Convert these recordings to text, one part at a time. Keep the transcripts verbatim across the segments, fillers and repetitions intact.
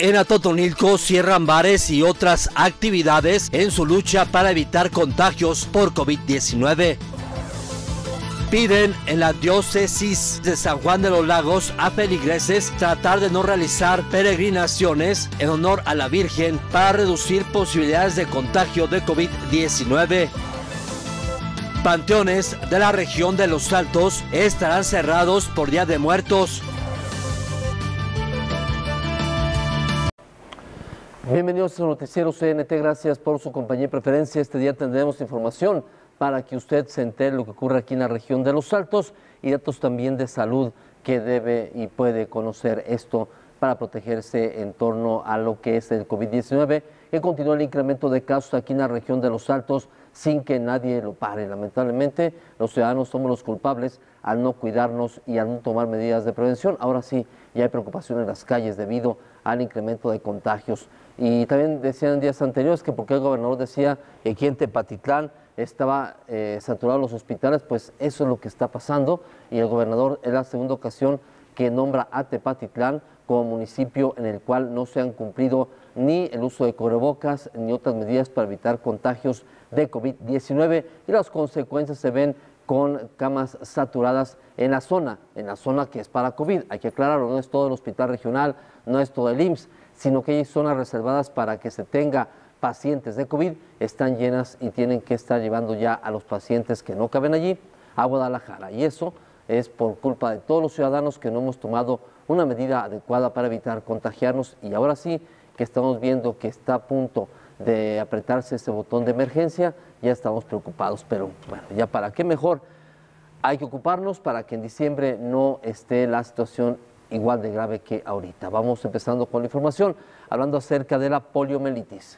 En Atotonilco cierran bares y otras actividades en su lucha para evitar contagios por COVID diecinueve. Piden en la diócesis de San Juan de los Lagos a feligreses tratar de no realizar peregrinaciones en honor a la Virgen para reducir posibilidades de contagio de COVID diecinueve. Panteones de la región de Los Altos estarán cerrados por Día de Muertos. Bienvenidos a Noticiero C N T, gracias por su compañía y preferencia. Este día tendremos información para que usted se entere de lo que ocurre aquí en la región de Los Altos y datos también de salud que debe y puede conocer esto para protegerse en torno a lo que es el COVID diecinueve, que continúa el incremento de casos aquí en la región de Los Altos sin que nadie lo pare. Lamentablemente, los ciudadanos somos los culpables al no cuidarnos y al no tomar medidas de prevención. Ahora sí, ya hay preocupación en las calles debido al incremento de contagios. Y también decían en días anteriores que porque el gobernador decía que aquí en Tepatitlán estaba eh, saturado los hospitales, pues eso es lo que está pasando, y el gobernador es la segunda ocasión que nombra a Tepatitlán como municipio en el cual no se han cumplido ni el uso de cubrebocas ni otras medidas para evitar contagios de COVID diecinueve, y las consecuencias se ven con camas saturadas en la zona, en la zona que es para COVID. Hay que aclararlo, no es todo el hospital regional, no es todo el I M S S, sino que hay zonas reservadas para que se tenga pacientes de COVID, están llenas y tienen que estar llevando ya a los pacientes que no caben allí a Guadalajara. Y eso es por culpa de todos los ciudadanos que no hemos tomado una medida adecuada para evitar contagiarnos, y ahora sí que estamos viendo que está a punto de apretarse ese botón de emergencia, ya estamos preocupados, pero bueno, ya para qué mejor, hay que ocuparnos para que en diciembre no esté la situación igual de grave que ahorita. Vamos empezando con la información, hablando acerca de la poliomielitis.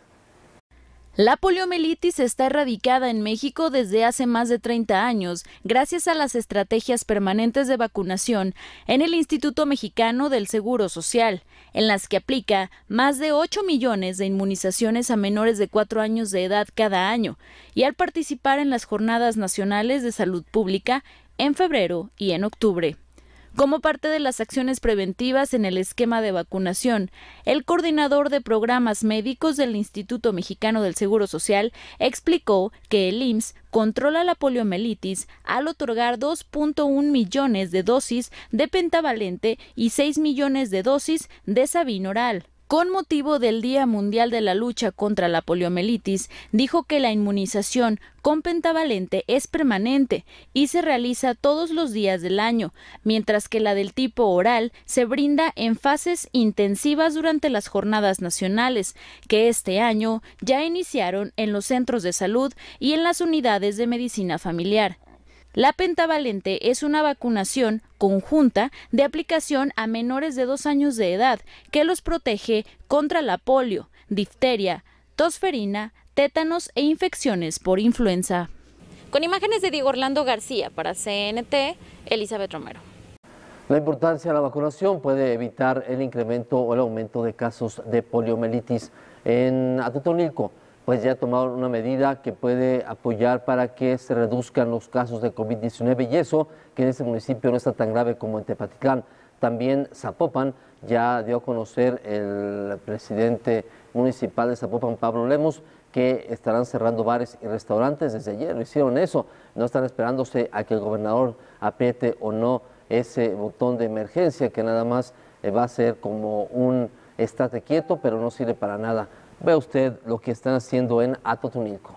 La poliomielitis está erradicada en México desde hace más de treinta años, gracias a las estrategias permanentes de vacunación en el Instituto Mexicano del Seguro Social, en las que aplica más de ocho millones de inmunizaciones a menores de cuatro años de edad cada año, y al participar en las Jornadas Nacionales de Salud Pública en febrero y en octubre. Como parte de las acciones preventivas en el esquema de vacunación, el coordinador de programas médicos del Instituto Mexicano del Seguro Social explicó que el I M S S controla la poliomielitis al otorgar dos punto uno millones de dosis de pentavalente y seis millones de dosis de Sabin oral. Con motivo del Día Mundial de la Lucha contra la Poliomielitis, dijo que la inmunización con pentavalente es permanente y se realiza todos los días del año, mientras que la del tipo oral se brinda en fases intensivas durante las jornadas nacionales, que este año ya iniciaron en los centros de salud y en las unidades de medicina familiar. La pentavalente es una vacunación conjunta de aplicación a menores de dos años de edad que los protege contra la polio, difteria, tosferina, tétanos e infecciones por influenza. Con imágenes de Diego Orlando García para C N T, Elizabeth Romero. La importancia de la vacunación puede evitar el incremento o el aumento de casos de poliomielitis. En Atotonilco, pues ya tomaron una medida que puede apoyar para que se reduzcan los casos de COVID diecinueve, y eso que en ese municipio no está tan grave como en Tepatitlán. También Zapopan, ya dio a conocer el presidente municipal de Zapopan, Pablo Lemos, que estarán cerrando bares y restaurantes. Desde ayer lo hicieron eso, no están esperándose a que el gobernador apriete o no ese botón de emergencia, que nada más va a ser como un estate quieto, pero no sirve para nada. Vea usted lo que están haciendo en Atotonilco.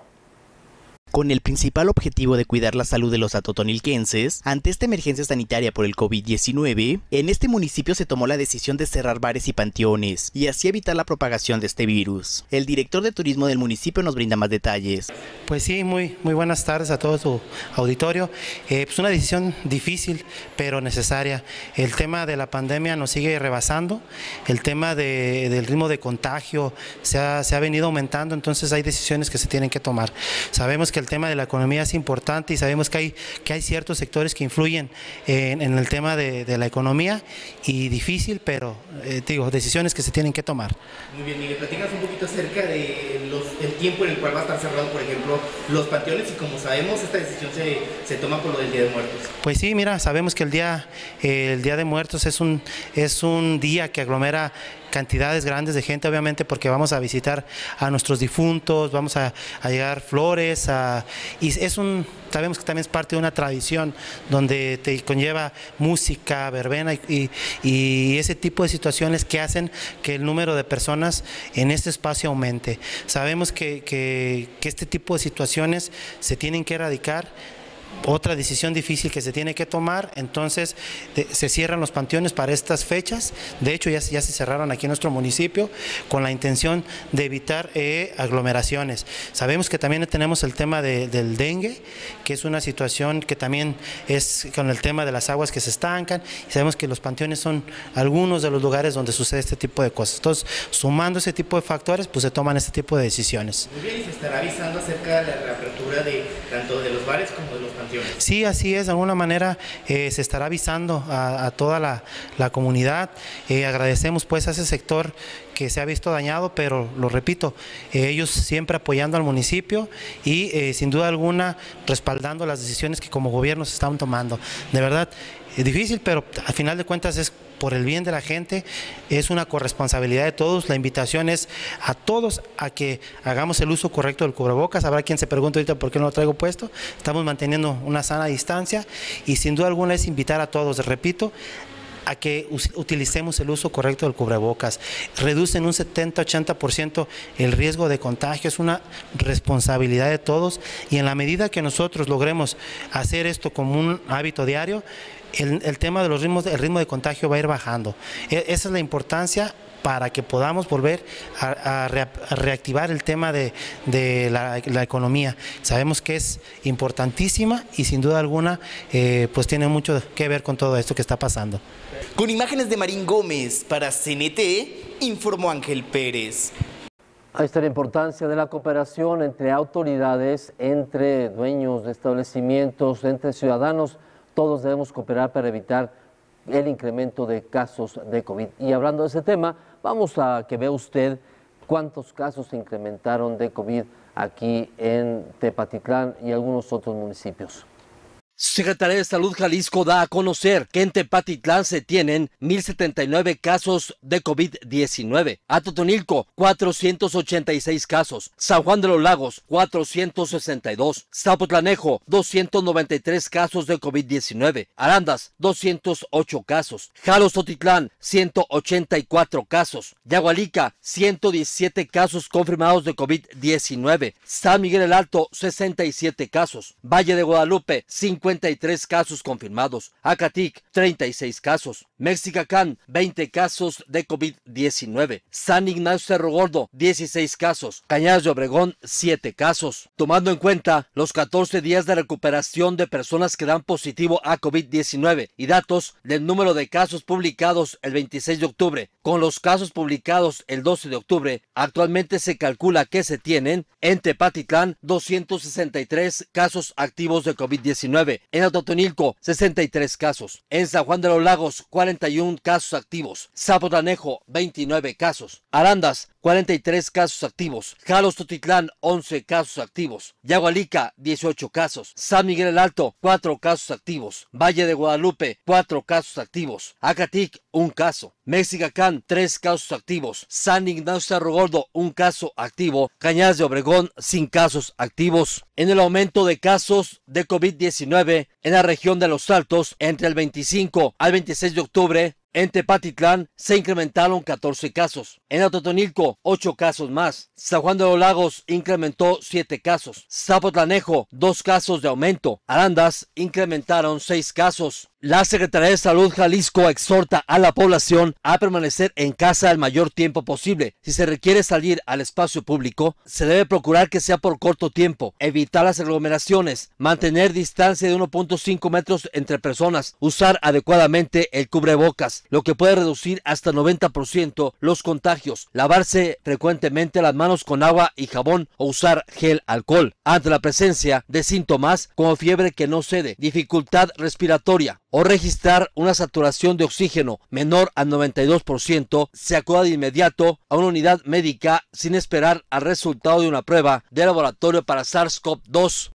Con el principal objetivo de cuidar la salud de los atotonilquenses ante esta emergencia sanitaria por el COVID diecinueve, en este municipio se tomó la decisión de cerrar bares y panteones y así evitar la propagación de este virus. El director de turismo del municipio nos brinda más detalles. Pues sí, muy, muy buenas tardes a todo su auditorio. Eh, pues una decisión difícil, pero necesaria. El tema de la pandemia nos sigue rebasando, el tema de, del ritmo de contagio se ha, se ha venido aumentando, entonces hay decisiones que se tienen que tomar. Sabemos que el tema de la economía es importante y sabemos que hay, que hay ciertos sectores que influyen en, en el tema de, de la economía, y difícil, pero eh, digo, decisiones que se tienen que tomar. Muy bien, Miguel, platícanos un poquito acerca de los, el tiempo en el cual va a estar cerrado, por ejemplo, los panteones, y como sabemos, esta decisión se, se toma por lo del Día de Muertos. Pues sí, mira, sabemos que el Día, eh, el día de Muertos es un, es un día que aglomera cantidades grandes de gente, obviamente, porque vamos a visitar a nuestros difuntos, vamos a, a llevar flores, a, y es un, sabemos que también es parte de una tradición donde te conlleva música, verbena y, y, y ese tipo de situaciones que hacen que el número de personas en este espacio aumente. Sabemos que, que, que este tipo de situaciones se tienen que erradicar. Otra decisión difícil que se tiene que tomar, entonces de, se cierran los panteones para estas fechas. De hecho ya, ya se cerraron aquí en nuestro municipio con la intención de evitar eh, aglomeraciones. Sabemos que también tenemos el tema de, del dengue, que es una situación que también es con el tema de las aguas que se estancan, y sabemos que los panteones son algunos de los lugares donde sucede este tipo de cosas. Entonces, sumando ese tipo de factores, pues se toman este tipo de decisiones. Muy bien, y se estará avisando acerca de la reapertura de tanto de los bares como de los panteones. Sí, así es, de alguna manera eh, se estará avisando a, a toda la, la comunidad. Eh, agradecemos pues a ese sector que se ha visto dañado, pero lo repito, eh, ellos siempre apoyando al municipio y eh, sin duda alguna respaldando las decisiones que como gobierno se están tomando. De verdad, es difícil, pero al final de cuentas es por el bien de la gente, es una corresponsabilidad de todos. La invitación es a todos a que hagamos el uso correcto del cubrebocas. Habrá quien se pregunte ahorita por qué no lo traigo puesto. Estamos manteniendo una sana distancia y sin duda alguna es invitar a todos, repito, a que utilicemos el uso correcto del cubrebocas. Reducen un setenta a ochenta por ciento el riesgo de contagio, es una responsabilidad de todos y en la medida que nosotros logremos hacer esto como un hábito diario, el, el tema de los ritmos, el ritmo de contagio va a ir bajando. E, esa es la importancia para que podamos volver a, a, re, a reactivar el tema de, de la, la economía. Sabemos que es importantísima y sin duda alguna eh, pues tiene mucho que ver con todo esto que está pasando. Con imágenes de Marín Gómez para C N T, informó Ángel Pérez. Ahí está la importancia de la cooperación entre autoridades, entre dueños de establecimientos, entre ciudadanos. Todos debemos cooperar para evitar el incremento de casos de COVID. Y hablando de ese tema, vamos a que vea usted cuántos casos se incrementaron de COVID aquí en Tepatitlán y algunos otros municipios. Secretaría de Salud Jalisco da a conocer que en Tepatitlán se tienen mil setenta y nueve casos de COVID diecinueve, Atotonilco cuatrocientos ochenta y seis casos, San Juan de los Lagos cuatrocientos sesenta y dos, Zapotlanejo doscientos noventa y tres casos de COVID diecinueve, Arandas doscientos ocho casos, Jalostotitlán ciento ochenta y cuatro casos, Yagualica ciento diecisiete casos confirmados de COVID diecinueve, San Miguel el Alto sesenta y siete casos, Valle de Guadalupe cincuenta y tres casos confirmados, Acatic treinta y seis casos, Mexicacán veinte casos de COVID diecinueve, San Ignacio Cerro Gordo dieciséis casos, Cañadas de Obregón siete casos. Tomando en cuenta los catorce días de recuperación de personas que dan positivo a COVID diecinueve y datos del número de casos publicados el veintiséis de octubre con los casos publicados el doce de octubre, actualmente se calcula que se tienen en Tepatitlán doscientos sesenta y tres casos activos de COVID diecinueve, en Atotonilco sesenta y tres casos, en San Juan de los Lagos cuarenta y uno casos activos, Zapotlanejo veintinueve casos, Arandas cuarenta y tres casos activos, Jalostotitlán once casos activos, Yagualica dieciocho casos, San Miguel el Alto cuatro casos activos, Valle de Guadalupe cuatro casos activos, Acatic un caso, Mexicacán tres casos activos, San Ignacio Cerro Gordo un caso activo, Cañadas de Obregón sin casos activos. En el aumento de casos de COVID diecinueve en la región de Los Altos entre el veinticinco al veintiséis de octubre, en Tepatitlán se incrementaron catorce casos, en Atotonilco ocho casos más, San Juan de los Lagos incrementó siete casos, Zapotlanejo dos casos de aumento, Arandas incrementaron seis casos. La Secretaría de Salud Jalisco exhorta a la población a permanecer en casa el mayor tiempo posible. Si se requiere salir al espacio público, se debe procurar que sea por corto tiempo, evitar las aglomeraciones, mantener distancia de uno punto cinco metros entre personas, usar adecuadamente el cubrebocas, lo que puede reducir hasta noventa por ciento los contagios, lavarse frecuentemente las manos con agua y jabón o usar gel alcohol. Ante la presencia de síntomas como fiebre que no cede, dificultad respiratoria, o registrar una saturación de oxígeno menor al noventa y dos por ciento, se acuda de inmediato a una unidad médica sin esperar al resultado de una prueba de laboratorio para SARS CoV dos.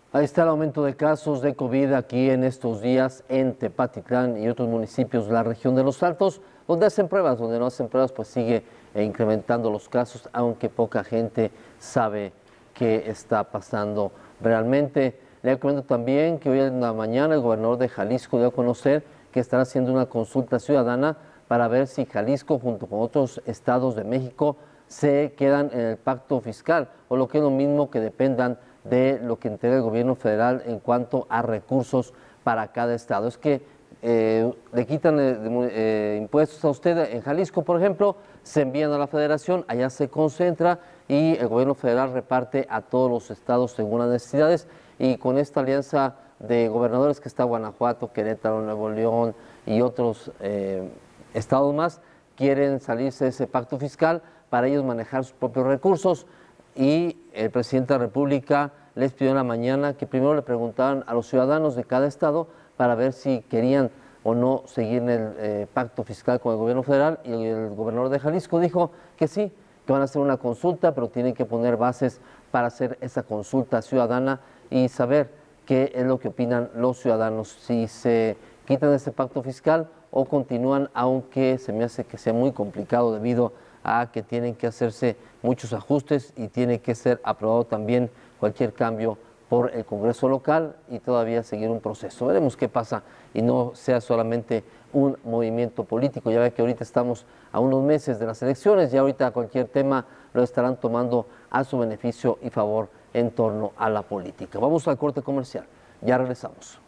Ahí está el aumento de casos de COVID aquí en estos días en Tepatitlán y otros municipios de la región de Los Altos, donde hacen pruebas, donde no hacen pruebas, pues sigue incrementando los casos, aunque poca gente sabe qué está pasando realmente. Le comento también que hoy en la mañana el gobernador de Jalisco dio a conocer que estará haciendo una consulta ciudadana para ver si Jalisco, junto con otros estados de México, se quedan en el pacto fiscal, o lo que es lo mismo, que dependan de lo que entrega el gobierno federal en cuanto a recursos para cada estado. Es que eh, le quitan eh, eh, impuestos a usted en Jalisco, por ejemplo, se envían a la federación, allá se concentra y el gobierno federal reparte a todos los estados según las necesidades. Y con esta alianza de gobernadores que está Guanajuato, Querétaro, Nuevo León y otros eh, estados más, quieren salirse de ese pacto fiscal para ellos manejar sus propios recursos. Y el presidente de la República les pidió en la mañana que primero le preguntaran a los ciudadanos de cada estado para ver si querían o no seguir en el eh, pacto fiscal con el gobierno federal, y el gobernador de Jalisco dijo que sí, que van a hacer una consulta, pero tienen que poner bases para hacer esa consulta ciudadana y saber qué es lo que opinan los ciudadanos, si se quitan ese pacto fiscal o continúan, aunque se me hace que sea muy complicado debido a que tienen que hacerse muchos ajustes y tiene que ser aprobado también cualquier cambio por el Congreso local y todavía seguir un proceso. Veremos qué pasa y no sea solamente un movimiento político. Ya ve que ahorita estamos a unos meses de las elecciones y ahorita cualquier tema lo estarán tomando a su beneficio y favor en torno a la política. Vamos al corte comercial. Ya regresamos.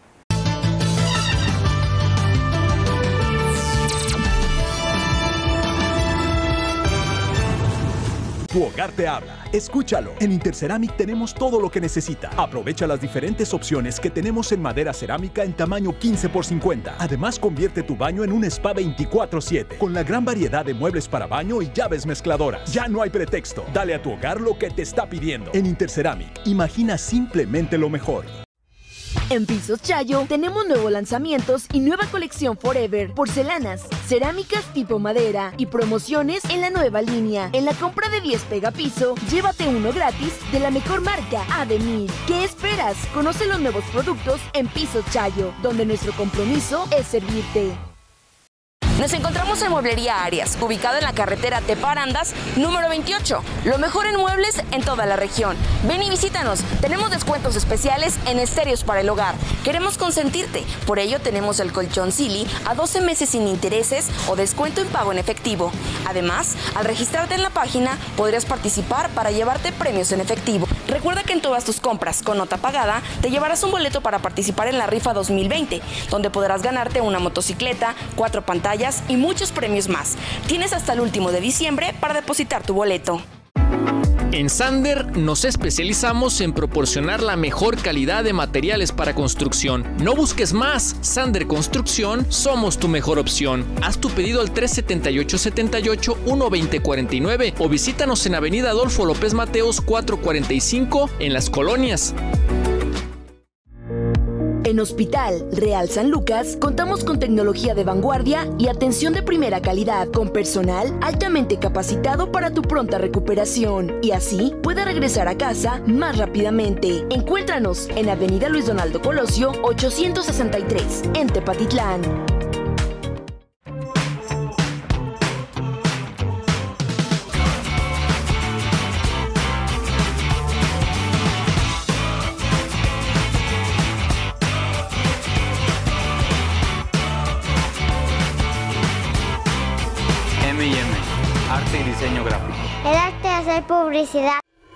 Tu hogar te habla. Escúchalo. En Interceramic tenemos todo lo que necesita. Aprovecha las diferentes opciones que tenemos en madera cerámica en tamaño quince por cincuenta. Además, convierte tu baño en un spa veinticuatro siete con la gran variedad de muebles para baño y llaves mezcladoras. Ya no hay pretexto. Dale a tu hogar lo que te está pidiendo. En Interceramic, imagina simplemente lo mejor. En Pisos Chayo tenemos nuevos lanzamientos y nueva colección Forever, porcelanas, cerámicas tipo madera y promociones en la nueva línea. En la compra de diez pegapiso, llévate uno gratis de la mejor marca, Ademir. ¿Qué esperas? Conoce los nuevos productos en Pisos Chayo, donde nuestro compromiso es servirte. Nos encontramos en Mueblería Arias, ubicado en la carretera Tepa-Arandas, número veintiocho. Lo mejor en muebles en toda la región. Ven y visítanos. Tenemos descuentos especiales en estéreos para el hogar. Queremos consentirte. Por ello tenemos el colchón Silly a doce meses sin intereses o descuento en pago en efectivo. Además, al registrarte en la página, podrías participar para llevarte premios en efectivo. Recuerda que en todas tus compras con nota pagada, te llevarás un boleto para participar en la rifa dos mil veinte, donde podrás ganarte una motocicleta, cuatro pantallas y muchos premios más. Tienes hasta el último de diciembre para depositar tu boleto. En Sander nos especializamos en proporcionar la mejor calidad de materiales para construcción. No busques más. Sander Construcción, somos tu mejor opción. Haz tu pedido al tres setenta y ocho setenta y ocho, uno veinte cuarenta y nueve o visítanos en Avenida Adolfo López Mateos cuatrocientos cuarenta y cinco en Las Colonias. En Hospital Real San Lucas contamos con tecnología de vanguardia y atención de primera calidad, con personal altamente capacitado para tu pronta recuperación y así pueda regresar a casa más rápidamente. Encuéntranos en Avenida Luis Donaldo Colosio ochocientos sesenta y tres en Tepatitlán. Arte y diseño gráfico. El arte de hacer publicidad.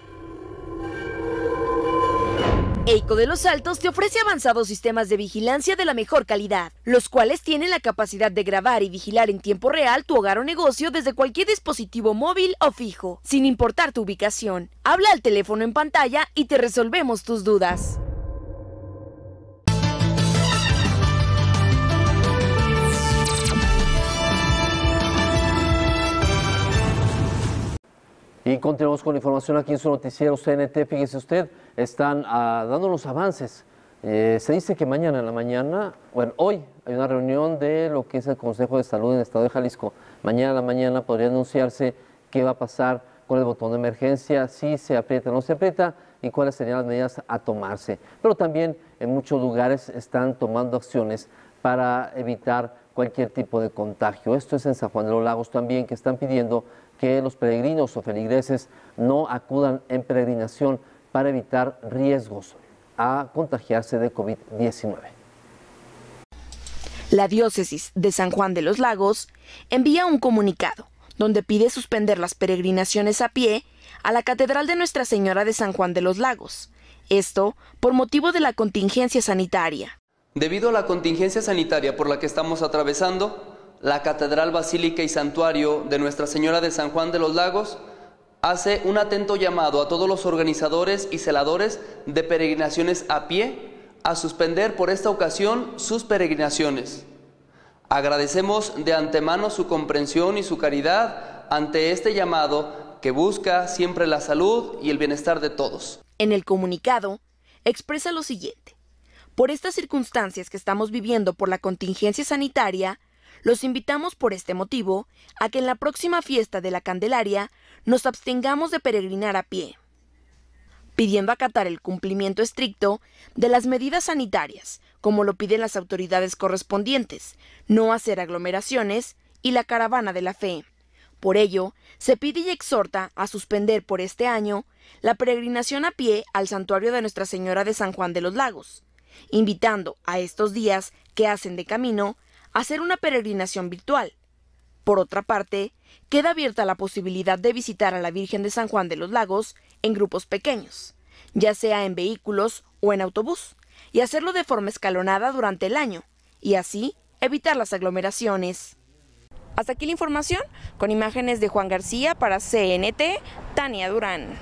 EICO de Los Altos te ofrece avanzados sistemas de vigilancia de la mejor calidad, los cuales tienen la capacidad de grabar y vigilar en tiempo real tu hogar o negocio desde cualquier dispositivo móvil o fijo, sin importar tu ubicación. Habla al teléfono en pantalla y te resolvemos tus dudas. Y continuamos con información aquí en su noticiero C N T. Fíjese usted, están uh, dando los avances. Eh, se dice que mañana en la mañana, bueno, hoy hay una reunión de lo que es el Consejo de Salud en el Estado de Jalisco. Mañana en la mañana podría anunciarse qué va a pasar con el botón de emergencia, si se aprieta o no se aprieta, y cuáles serían las medidas a tomarse. Pero también en muchos lugares están tomando acciones para evitar cualquier tipo de contagio. Esto es en San Juan de los Lagos también, que están pidiendo que los peregrinos o feligreses no acudan en peregrinación para evitar riesgos a contagiarse de COVID diecinueve. La diócesis de San Juan de los Lagos envía un comunicado donde pide suspender las peregrinaciones a pie a la Catedral de Nuestra Señora de San Juan de los Lagos. Esto por motivo de la contingencia sanitaria. Debido a la contingencia sanitaria por la que estamos atravesando, la Catedral Basílica y Santuario de Nuestra Señora de San Juan de los Lagos hace un atento llamado a todos los organizadores y celadores de peregrinaciones a pie a suspender por esta ocasión sus peregrinaciones. Agradecemos de antemano su comprensión y su caridad ante este llamado que busca siempre la salud y el bienestar de todos. En el comunicado expresa lo siguiente: por estas circunstancias que estamos viviendo por la contingencia sanitaria, los invitamos por este motivo a que en la próxima fiesta de la Candelaria nos abstengamos de peregrinar a pie, pidiendo acatar el cumplimiento estricto de las medidas sanitarias, como lo piden las autoridades correspondientes, no hacer aglomeraciones y la caravana de la fe. Por ello, se pide y exhorta a suspender por este año la peregrinación a pie al santuario de Nuestra Señora de San Juan de los Lagos, invitando a estos días que hacen de camino a hacer una peregrinación virtual. Por otra parte, queda abierta la posibilidad de visitar a la Virgen de San Juan de los Lagos en grupos pequeños, ya sea en vehículos o en autobús, y hacerlo de forma escalonada durante el año, y así evitar las aglomeraciones. Hasta aquí la información, con imágenes de Juan García para C N T, Tania Durán.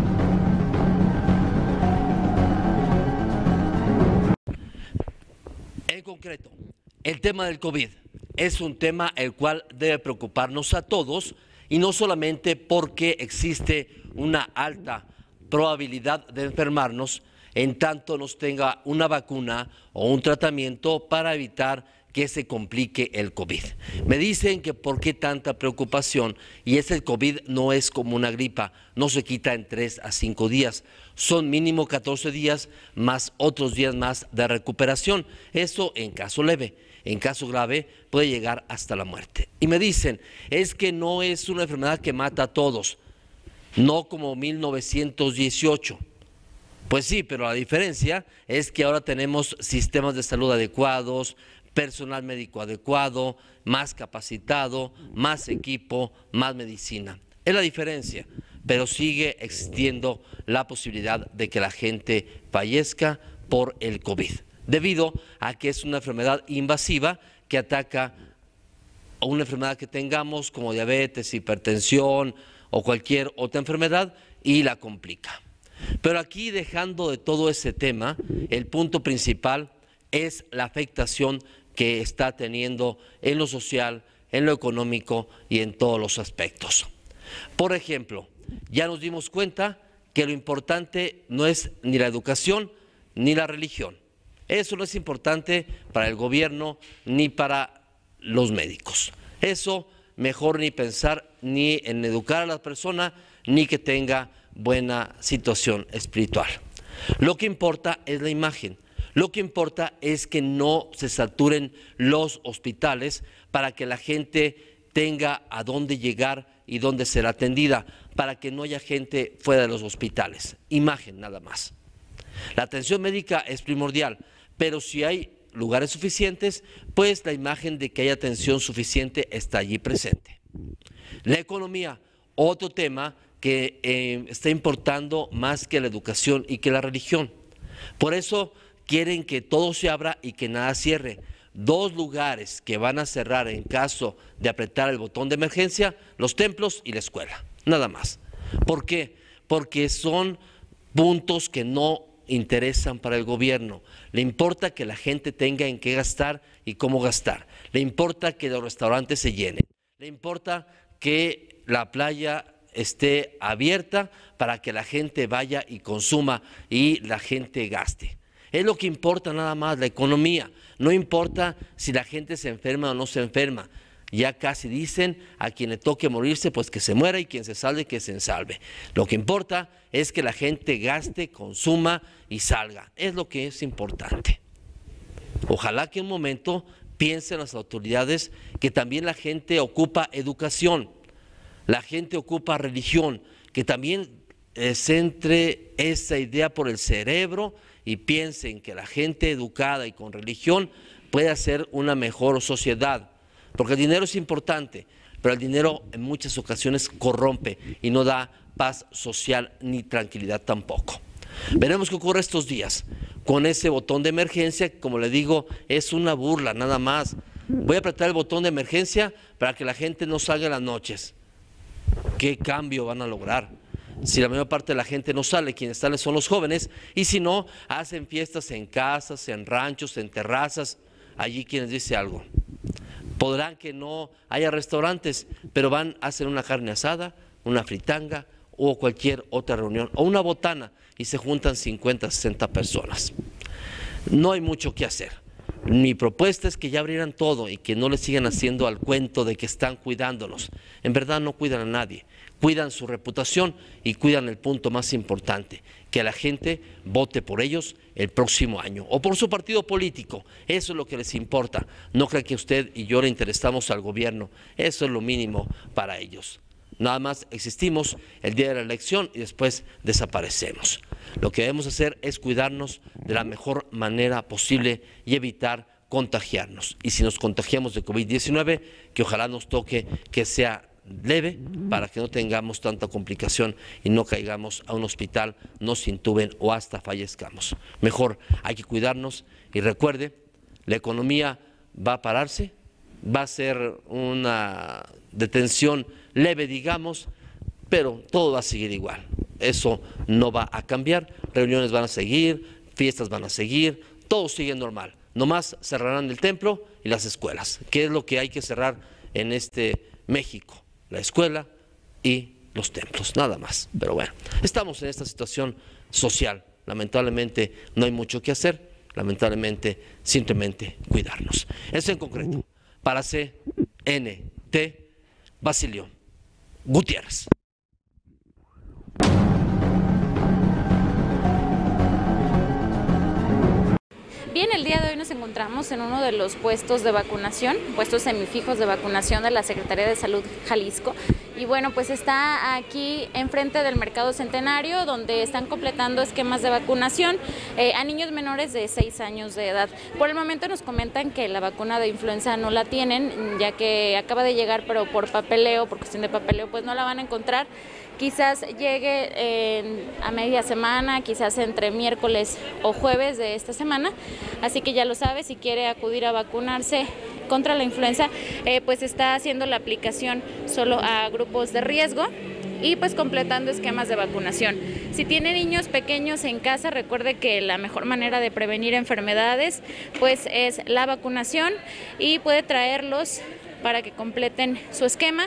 En concreto, el tema del COVID es un tema el cual debe preocuparnos a todos, y no solamente porque existe una alta probabilidad de enfermarnos en tanto nos tenga una vacuna o un tratamiento para evitar que se complique el COVID. Me dicen que por qué tanta preocupación, y es el COVID no es como una gripa, no se quita en tres a cinco días, son mínimo catorce días más otros días más de recuperación, eso en caso leve. En caso grave puede llegar hasta la muerte. Y me dicen, es que no es una enfermedad que mata a todos, no como mil novecientos dieciocho. Pues sí, pero la diferencia es que ahora tenemos sistemas de salud adecuados, personal médico adecuado, más capacitado, más equipo, más medicina. Es la diferencia, pero sigue existiendo la posibilidad de que la gente fallezca por el COVID, debido a que es una enfermedad invasiva que ataca a una enfermedad que tengamos como diabetes, hipertensión o cualquier otra enfermedad y la complica. Pero aquí, dejando de todo ese tema, el punto principal es la afectación que está teniendo en lo social, en lo económico y en todos los aspectos. Por ejemplo, ya nos dimos cuenta que lo importante no es ni la educación ni la religión. Eso no es importante para el gobierno ni para los médicos. Eso mejor ni pensar ni en educar a la persona ni que tenga buena situación espiritual. Lo que importa es la imagen. Lo que importa es que no se saturen los hospitales para que la gente tenga a dónde llegar y dónde ser atendida, para que no haya gente fuera de los hospitales. Imagen nada más. La atención médica es primordial, pero si hay lugares suficientes, pues la imagen de que hay atención suficiente está allí presente. La economía, otro tema que eh, está importando más que la educación y que la religión. Por eso quieren que todo se abra y que nada cierre. Dos lugares que van a cerrar en caso de apretar el botón de emergencia: los templos y la escuela, nada más. ¿Por qué? Porque son puntos que no interesan para el gobierno. Le importa que la gente tenga en qué gastar y cómo gastar. Le importa que los restaurantes se llenen. Le importa que la playa esté abierta para que la gente vaya y consuma y la gente gaste. Es lo que importa nada más, la economía. No importa si la gente se enferma o no se enferma. Ya casi dicen, a quien le toque morirse, pues que se muera, y quien se salve, que se ensalve. Lo que importa es que la gente gaste, consuma y salga. Es lo que es importante. Ojalá que en un momento piensen las autoridades que también la gente ocupa educación, la gente ocupa religión, que también eh, centre esa idea por el cerebro y piensen que la gente educada y con religión puede hacer una mejor sociedad. Porque el dinero es importante, pero el dinero en muchas ocasiones corrompe y no da paz social ni tranquilidad tampoco. Veremos qué ocurre estos días con ese botón de emergencia, que, como le digo, es una burla nada más. Voy a apretar el botón de emergencia para que la gente no salga en las noches. ¿Qué cambio van a lograr? Si la mayor parte de la gente no sale, quienes salen son los jóvenes, y si no, hacen fiestas en casas, en ranchos, en terrazas, allí quienes dice algo. Podrán que no haya restaurantes, pero van a hacer una carne asada, una fritanga o cualquier otra reunión, o una botana, y se juntan cincuenta, sesenta personas. No hay mucho que hacer. Mi propuesta es que ya abrieran todo y que no le sigan haciendo al cuento de que están cuidándonos. En verdad no cuidan a nadie, cuidan su reputación y cuidan el punto más importante, que la gente vote por ellos el próximo año o por su partido político. Eso es lo que les importa. No crea que usted y yo le interesamos al gobierno, eso es lo mínimo para ellos. Nada más existimos el día de la elección y después desaparecemos. Lo que debemos hacer es cuidarnos de la mejor manera posible y evitar contagiarnos. Y si nos contagiamos de COVID diecinueve, que ojalá nos toque que sea leve para que no tengamos tanta complicación y no caigamos a un hospital, nos intuben o hasta fallezcamos. Mejor hay que cuidarnos y recuerde, la economía va a pararse, va a ser una detención leve, digamos, pero todo va a seguir igual. Eso no va a cambiar, reuniones van a seguir, fiestas van a seguir, todo sigue normal. Nomás cerrarán el templo y las escuelas, que es lo que hay que cerrar en este México, la escuela y los templos, nada más. Pero bueno, estamos en esta situación social, lamentablemente no hay mucho que hacer, lamentablemente simplemente cuidarnos. Eso en concreto, para C N T, Basilio Gutiérrez. Bien, el día de hoy nos encontramos en uno de los puestos de vacunación, puestos semifijos de vacunación de la Secretaría de Salud Jalisco. Y bueno, pues está aquí enfrente del Mercado Centenario, donde están completando esquemas de vacunación eh, a niños menores de seis años de edad. Por el momento nos comentan que la vacuna de influenza no la tienen, ya que acaba de llegar, pero por papeleo, por cuestión de papeleo, pues no la van a encontrar. Quizás llegue eh, a media semana, quizás entre miércoles o jueves de esta semana. Así que ya lo sabe, si quiere acudir a vacunarse contra la influenza, eh, pues está haciendo la aplicación solo a grupos de riesgo y pues completando esquemas de vacunación. Si tiene niños pequeños en casa, recuerde que la mejor manera de prevenir enfermedades pues es la vacunación y puede traerlos para que completen su esquema.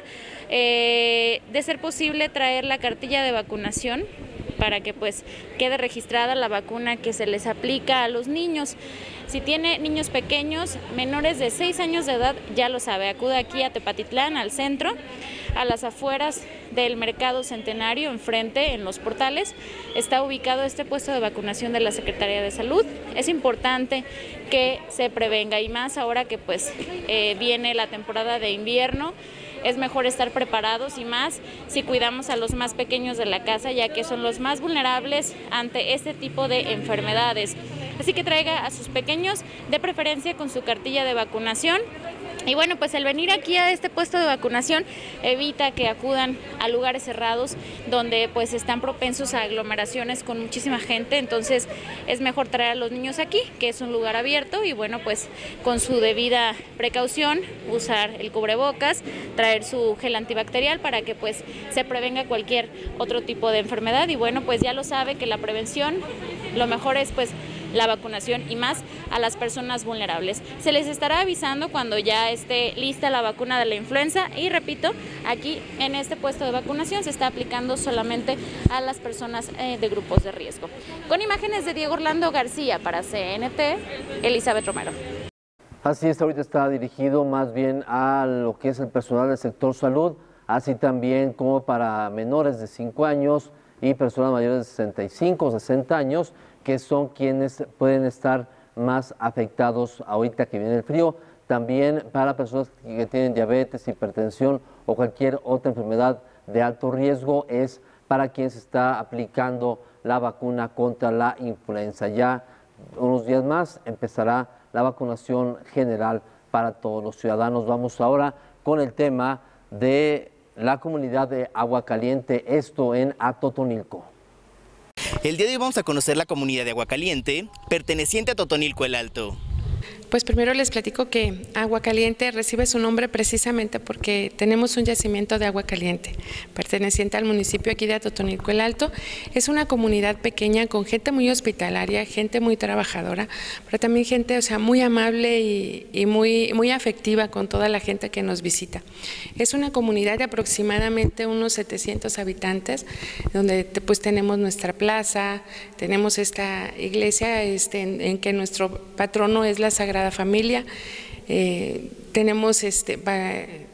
Eh, de ser posible, traer la cartilla de vacunación para que pues quede registrada la vacuna que se les aplica a los niños. Si tiene niños pequeños, menores de seis años de edad, ya lo sabe, acude aquí a Tepatitlán, al centro, a las afueras del Mercado Centenario, enfrente, en los portales, está ubicado este puesto de vacunación de la Secretaría de Salud. Es importante que se prevenga y más ahora que pues eh, viene la temporada de invierno. Es mejor estar preparados y más si cuidamos a los más pequeños de la casa, ya que son los más vulnerables ante este tipo de enfermedades. Así que traiga a sus pequeños, de preferencia con su cartilla de vacunación. Y bueno, pues el venir aquí a este puesto de vacunación evita que acudan a lugares cerrados donde pues están propensos a aglomeraciones con muchísima gente. Entonces es mejor traer a los niños aquí, que es un lugar abierto, y bueno, pues con su debida precaución, usar el cubrebocas, traer su gel antibacterial para que pues se prevenga cualquier otro tipo de enfermedad. Y bueno, pues ya lo sabe que la prevención, lo mejor es pues la vacunación y más a las personas vulnerables. Se les estará avisando cuando ya esté lista la vacuna de la influenza y repito, aquí en este puesto de vacunación se está aplicando solamente a las personas eh, de grupos de riesgo. Con imágenes de Diego Orlando García para C N T, Elizabeth Romero. Así es, ahorita está dirigido más bien a lo que es el personal del sector salud, así también como para menores de cinco años y personas mayores de sesenta y cinco o sesenta años, que son quienes pueden estar más afectados ahorita que viene el frío. También para personas que tienen diabetes, hipertensión o cualquier otra enfermedad de alto riesgo, es para quien se está aplicando la vacuna contra la influenza. Ya unos días más empezará la vacunación general para todos los ciudadanos. Vamos ahora con el tema de la comunidad de Aguacaliente, esto en Atotonilco. El día de hoy vamos a conocer la comunidad de Aguacaliente, perteneciente a Totonilco el Alto. Pues primero les platico que Aguacaliente recibe su nombre precisamente porque tenemos un yacimiento de agua caliente, perteneciente al municipio aquí de Atotonilco el Alto. Es una comunidad pequeña con gente muy hospitalaria, gente muy trabajadora, pero también gente, o sea, muy amable y, y muy, muy afectiva con toda la gente que nos visita. Es una comunidad de aproximadamente unos setecientos habitantes, donde pues tenemos nuestra plaza, tenemos esta iglesia este, en, en que nuestro patrono es la Sagrada Familia, eh, tenemos este, ba,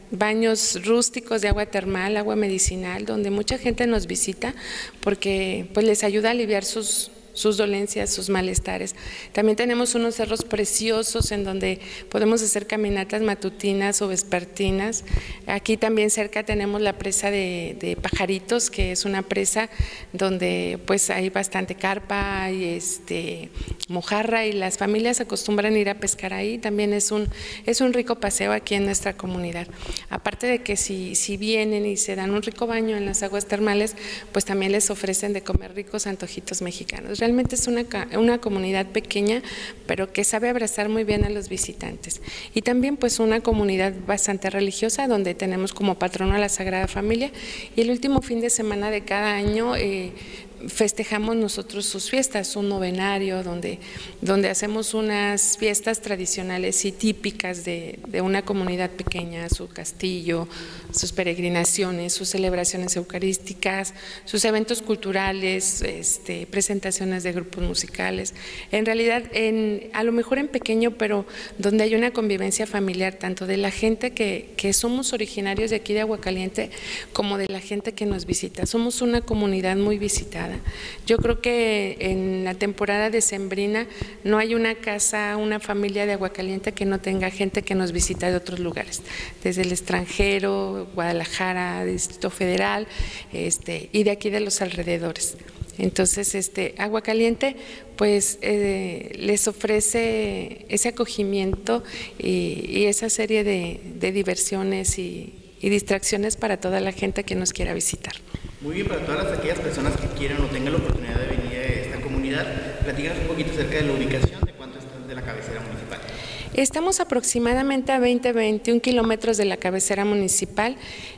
baños rústicos de agua termal, agua medicinal, donde mucha gente nos visita porque pues, les ayuda a aliviar sus, sus dolencias, sus malestares. También tenemos unos cerros preciosos en donde podemos hacer caminatas matutinas o vespertinas. Aquí también cerca tenemos la presa de, de Pajaritos, que es una presa donde pues hay bastante carpa, hay este, mojarra y las familias acostumbran ir a pescar ahí. También es un, es un rico paseo aquí en nuestra comunidad. Aparte de que si, si vienen y se dan un rico baño en las aguas termales, pues también les ofrecen de comer ricos antojitos mexicanos. Realmente es una, una comunidad pequeña, pero que sabe abrazar muy bien a los visitantes. Y también pues una comunidad bastante religiosa, donde tenemos como patrono a la Sagrada Familia, y el último fin de semana de cada año eh, festejamos nosotros sus fiestas, un novenario donde, donde hacemos unas fiestas tradicionales y típicas de, de una comunidad pequeña, su castillo, sus peregrinaciones, sus celebraciones eucarísticas, sus eventos culturales, este, presentaciones de grupos musicales. En realidad, en, a lo mejor en pequeño, pero donde hay una convivencia familiar, tanto de la gente que, que somos originarios de aquí de Aguacaliente, como de la gente que nos visita. Somos una comunidad muy visitada. Yo creo que en la temporada decembrina no hay una casa, una familia de Aguacaliente que no tenga gente que nos visita de otros lugares, desde el extranjero, Guadalajara, Distrito Federal, este, y de aquí de los alrededores. Entonces, este, Aguacaliente pues eh, les ofrece ese acogimiento y, y esa serie de, de diversiones y, y distracciones para toda la gente que nos quiera visitar. Muy bien, para todas las, aquellas personas que quieran o tengan la oportunidad de venir a esta comunidad, platícanos un poquito acerca de la ubicación, de cuánto está de la cabecera municipal. Estamos aproximadamente a veinte, veintiún kilómetros de la cabecera municipal.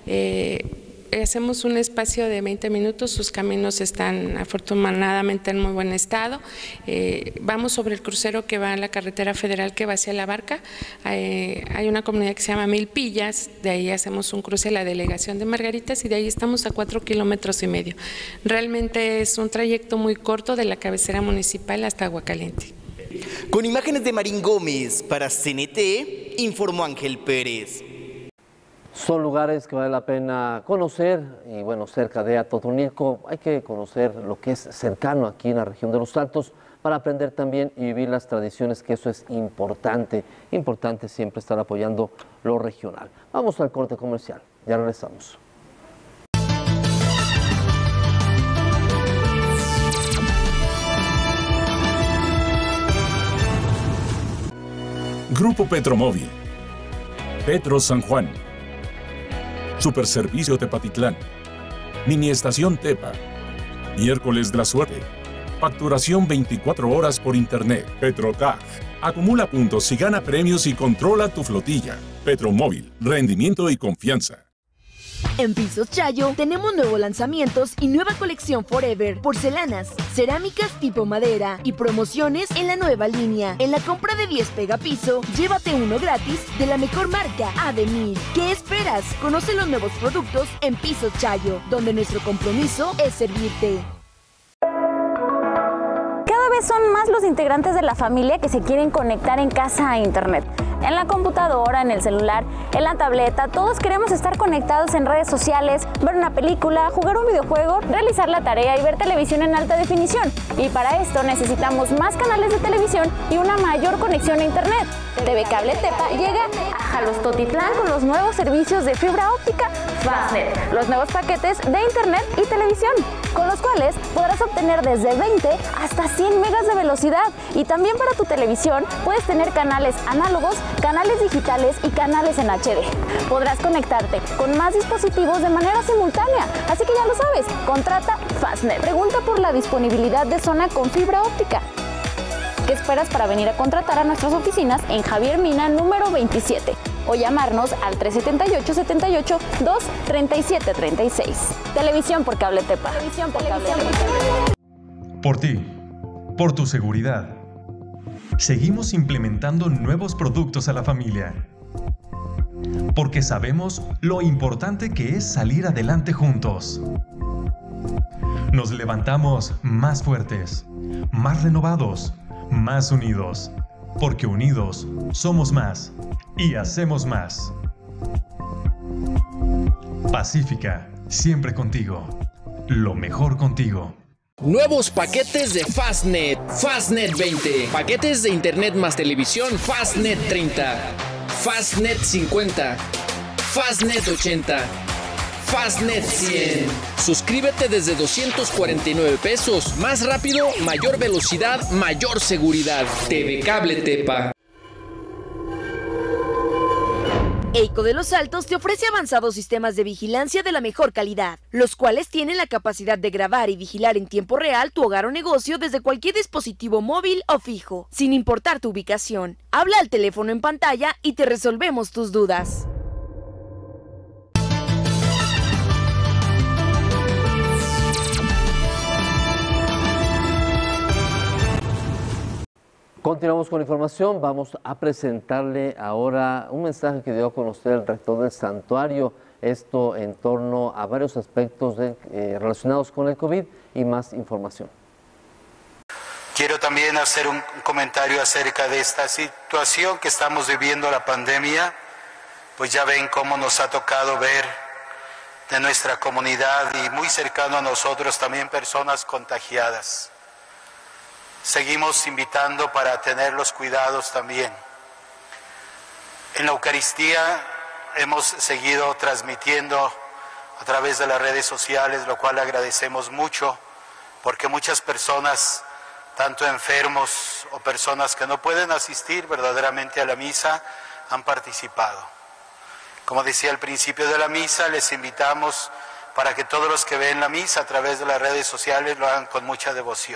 Eh, Hacemos un espacio de veinte minutos, sus caminos están afortunadamente en muy buen estado. Eh, vamos sobre el crucero que va a la carretera federal que va hacia La Barca. Eh, hay una comunidad que se llama Milpillas, de ahí hacemos un cruce a la delegación de Margaritas y de ahí estamos a cuatro kilómetros y medio. Realmente es un trayecto muy corto de la cabecera municipal hasta Aguacaliente. Con imágenes de Marín Gómez para C N T, informó Ángel Pérez. Son lugares que vale la pena conocer y bueno, cerca de Atotonilco hay que conocer lo que es cercano aquí en la región de Los Altos para aprender también y vivir las tradiciones, que eso es importante, importante siempre estar apoyando lo regional. Vamos al corte comercial, ya regresamos. Grupo Petromóvil, Petro San Juan, Superservicio Tepatitlán, Mini Estación Tepa, Miércoles de la Suerte, facturación veinticuatro horas por internet. Petrotag, acumula puntos y gana premios y controla tu flotilla. Petromóvil, rendimiento y confianza. En Pisos Chayo tenemos nuevos lanzamientos y nueva colección Forever, porcelanas, cerámicas tipo madera y promociones en la nueva línea. En la compra de diez pegapiso, llévate uno gratis de la mejor marca, Ademir. ¿Qué esperas? Conoce los nuevos productos en Pisos Chayo, donde nuestro compromiso es servirte. vez son más los integrantes de la familia que se quieren conectar en casa a internet. En la computadora, en el celular, en la tableta, todos queremos estar conectados en redes sociales, ver una película, jugar un videojuego, realizar la tarea y ver televisión en alta definición. Y para esto necesitamos más canales de televisión y una mayor conexión a internet. T V Cable Tepa llega a Jalostotitlán con los nuevos servicios de fibra óptica Fastnet, los nuevos paquetes de internet y televisión, con los cuales podrás obtener desde veinte hasta cien megas de velocidad. Y también para tu televisión puedes tener canales análogos, canales digitales y canales en H D. Podrás conectarte con más dispositivos de manera simultánea, así que ya lo sabes, contrata Fastnet. Pregunta por la disponibilidad de zona con fibra óptica. ¿Qué esperas para venir a contratar a nuestras oficinas en Javier Mina número veintisiete o llamarnos al tres siete ocho, siete ocho, dos, tres siete tres seis? Televisión por Cable Tepa. Televisión por Cable Tepa. Por ti, por tu seguridad. Seguimos implementando nuevos productos a la familia. Porque sabemos lo importante que es salir adelante juntos. Nos levantamos más fuertes, más renovados, más unidos, porque unidos somos más y hacemos más. Pacífica, siempre contigo. Lo mejor contigo. Nuevos paquetes de Fastnet. Fastnet veinte. Paquetes de internet más televisión Fastnet treinta. Fastnet cincuenta. Fastnet ochenta. Fastnet cien. Suscríbete desde doscientos cuarenta y nueve pesos. Más rápido, mayor velocidad, mayor seguridad. T V Cable Tepa. EICO de Los Altos te ofrece avanzados sistemas de vigilancia de la mejor calidad, los cuales tienen la capacidad de grabar y vigilar en tiempo real tu hogar o negocio desde cualquier dispositivo móvil o fijo, sin importar tu ubicación. Habla al teléfono en pantalla y te resolvemos tus dudas. Continuamos con la información. Vamos a presentarle ahora un mensaje que dio a conocer el rector del santuario. Esto en torno a varios aspectos de, eh, relacionados con el COVID y más información. Quiero también hacer un comentario acerca de esta situación que estamos viviendo, la pandemia. Pues ya ven cómo nos ha tocado ver de nuestra comunidad y muy cercano a nosotros también personas contagiadas. Seguimos invitando para tener los cuidados también. En la Eucaristía hemos seguido transmitiendo a través de las redes sociales, lo cual agradecemos mucho, porque muchas personas, tanto enfermos o personas que no pueden asistir verdaderamente a la misa, han participado. Como decía al principio de la misa, les invitamos para que todos los que ven la misa a través de las redes sociales lo hagan con mucha devoción.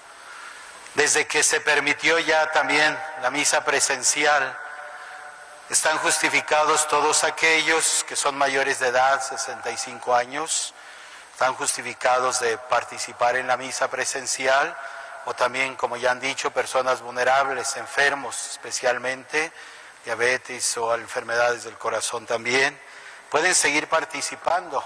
Desde que se permitió ya también la misa presencial, están justificados todos aquellos que son mayores de edad, sesenta y cinco años, están justificados de participar en la misa presencial, o también, como ya han dicho, personas vulnerables, enfermos especialmente, diabetes o enfermedades del corazón también, pueden seguir participando.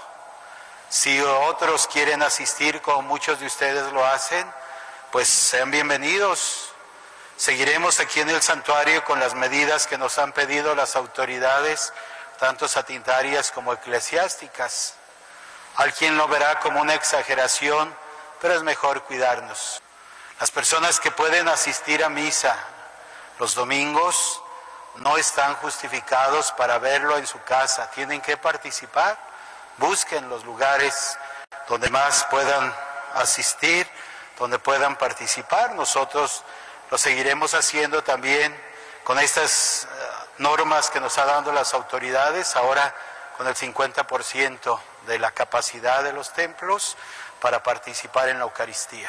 Si otros quieren asistir, como muchos de ustedes lo hacen, pues sean bienvenidos. Seguiremos aquí en el santuario con las medidas que nos han pedido las autoridades, tanto sanitarias como eclesiásticas. Alguien lo verá como una exageración, pero es mejor cuidarnos. Las personas que pueden asistir a misa los domingos no están justificados para verlo en su casa, tienen que participar. Busquen los lugares donde más puedan asistir, donde puedan participar. Nosotros lo seguiremos haciendo también con estas uh, normas que nos han dado las autoridades, ahora con el cincuenta por ciento de la capacidad de los templos para participar en la Eucaristía.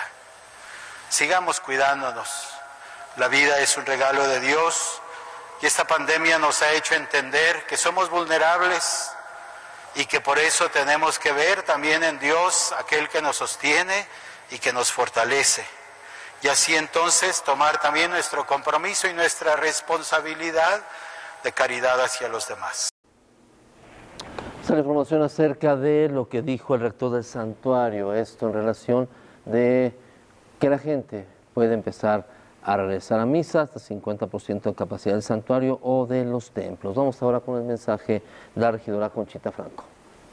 Sigamos cuidándonos. La vida es un regalo de Dios y esta pandemia nos ha hecho entender que somos vulnerables y que por eso tenemos que ver también en Dios aquel que nos sostiene y que nos fortalece. Y así entonces tomar también nuestro compromiso y nuestra responsabilidad de caridad hacia los demás. Esta es la información acerca de lo que dijo el rector del santuario, esto en relación de que la gente puede empezar a regresar a misa, hasta cincuenta por ciento de capacidad del santuario o de los templos. Vamos ahora con el mensaje de la regidora Conchita Franco.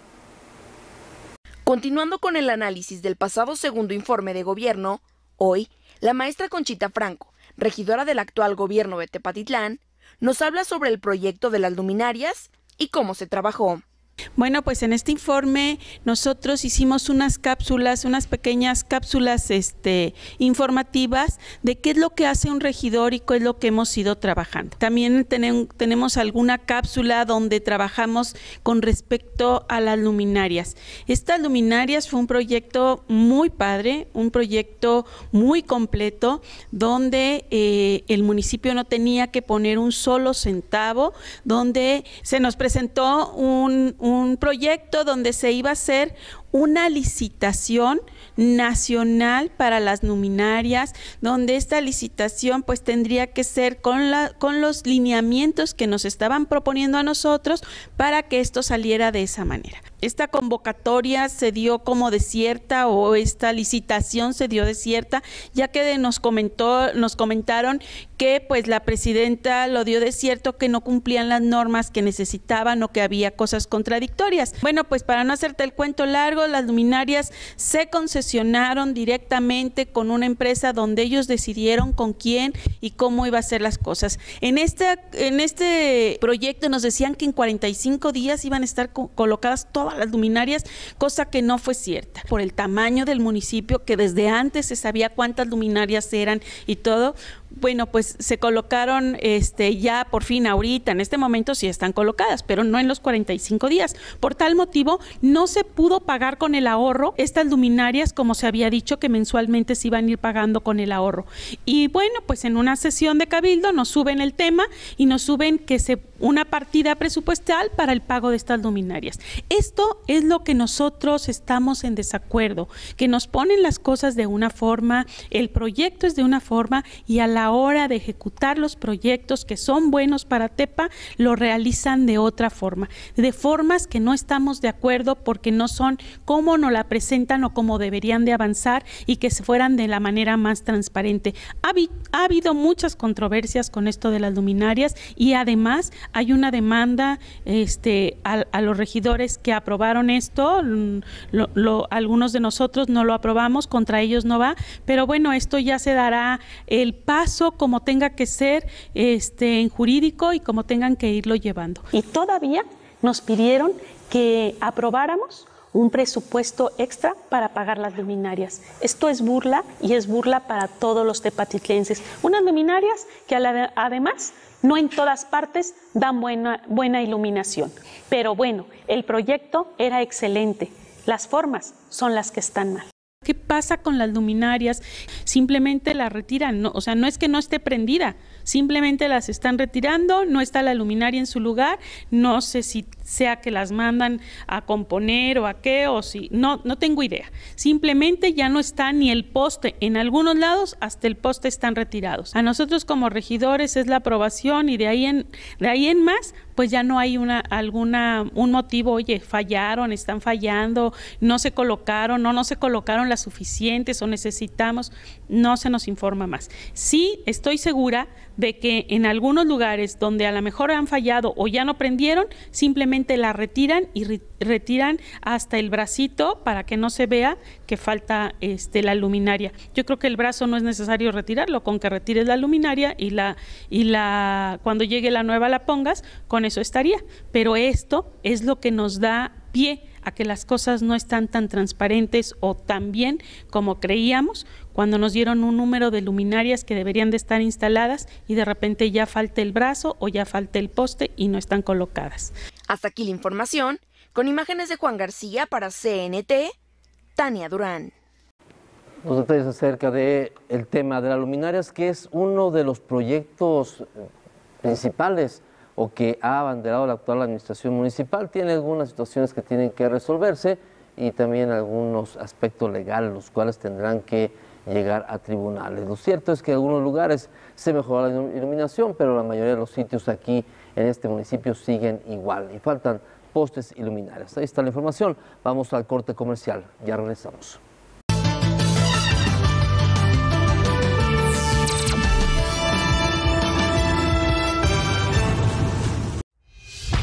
Continuando con el análisis del pasado segundo informe de gobierno, hoy la maestra Conchita Franco, regidora del actual gobierno de Tepatitlán, nos habla sobre el proyecto de las luminarias y cómo se trabajó. Bueno, pues en este informe nosotros hicimos unas cápsulas, unas pequeñas cápsulas este, informativas de qué es lo que hace un regidor y qué es lo que hemos ido trabajando. También ten, tenemos alguna cápsula donde trabajamos con respecto a las luminarias. Estas luminarias fue un proyecto muy padre, un proyecto muy completo, donde eh, el municipio no tenía que poner un solo centavo, donde se nos presentó un, un un proyecto donde se iba a hacer una licitación nacional para las luminarias, donde esta licitación pues tendría que ser con, la, con los lineamientos que nos estaban proponiendo a nosotros para que esto saliera de esa manera. Esta convocatoria se dio como desierta o esta licitación se dio desierta, ya que nos comentó, nos comentaron que pues la presidenta lo dio desierto, que no cumplían las normas que necesitaban o que había cosas contradictorias. Bueno, pues para no hacerte el cuento largo, las luminarias se concesionaron directamente con una empresa donde ellos decidieron con quién y cómo iba a hacer las cosas. En este, en este proyecto nos decían que en cuarenta y cinco días iban a estar co- colocadas todas las luminarias, cosa que no fue cierta. Por el tamaño del municipio, que desde antes se sabía cuántas luminarias eran y todo, bueno, pues se colocaron este, ya por fin ahorita, en este momento sí están colocadas, pero no en los cuarenta y cinco días. Por tal motivo, no se pudo pagar con el ahorro estas luminarias como se había dicho que mensualmente se iban a ir pagando con el ahorro. Y bueno, pues en una sesión de cabildo nos suben el tema y nos suben que se una partida presupuestal para el pago de estas luminarias. Esto es lo que nosotros estamos en desacuerdo, que nos ponen las cosas de una forma, el proyecto es de una forma y a la hora de ejecutar los proyectos que son buenos para Tepa, lo realizan de otra forma, de formas que no estamos de acuerdo porque no son como nos la presentan o como deberían de avanzar y que se fueran de la manera más transparente. Ha, ha habido muchas controversias con esto de las luminarias y además hay una demanda este, a, a los regidores que aprobaron esto, lo, lo, algunos de nosotros no lo aprobamos, contra ellos no va, pero bueno, esto ya se dará el paso como tenga que ser este, en jurídico y como tengan que irlo llevando. Y todavía nos pidieron que aprobáramos un presupuesto extra para pagar las luminarias. Esto es burla y es burla para todos los tepatitlenses. Unas luminarias que además no en todas partes dan buena, buena iluminación. Pero bueno, el proyecto era excelente. Las formas son las que están mal. ¿Qué pasa con las luminarias? Simplemente las retiran, no, o sea, no es que no esté prendida, simplemente las están retirando, no está la luminaria en su lugar, no sé si sea que las mandan a componer o a qué, o si, no, no tengo idea. Simplemente ya no está ni el poste, en algunos lados hasta el poste están retirados. A nosotros como regidores es la aprobación y de ahí en, de ahí en más, pues ya no hay una, alguna, un motivo, oye, fallaron, están fallando, no se colocaron, no, no se colocaron las suficientes o necesitamos, no se nos informa más. Sí, estoy segura de que en algunos lugares donde a lo mejor han fallado o ya no prendieron, simplemente la retiran y re retiran hasta el bracito para que no se vea que falta este, la luminaria. Yo creo que el brazo no es necesario retirarlo, con que retires la luminaria y la y la cuando llegue la nueva la pongas, con eso estaría. Pero esto es lo que nos da pie a que las cosas no están tan transparentes o tan bien como creíamos cuando nos dieron un número de luminarias que deberían de estar instaladas y de repente ya falta el brazo o ya falta el poste y no están colocadas. Hasta aquí la información, con imágenes de Juan García para C N T, Tania Durán. Los detalles acerca del tema de las luminarias, que es uno de los proyectos principales o que ha abanderado la actual administración municipal. Tiene algunas situaciones que tienen que resolverse y también algunos aspectos legales, los cuales tendrán que llegar a tribunales. Lo cierto es que en algunos lugares se mejoró la iluminación, pero la mayoría de los sitios aquí en este municipio siguen igual y faltan postes y luminarias. Ahí está la información. Vamos al corte comercial. Ya regresamos.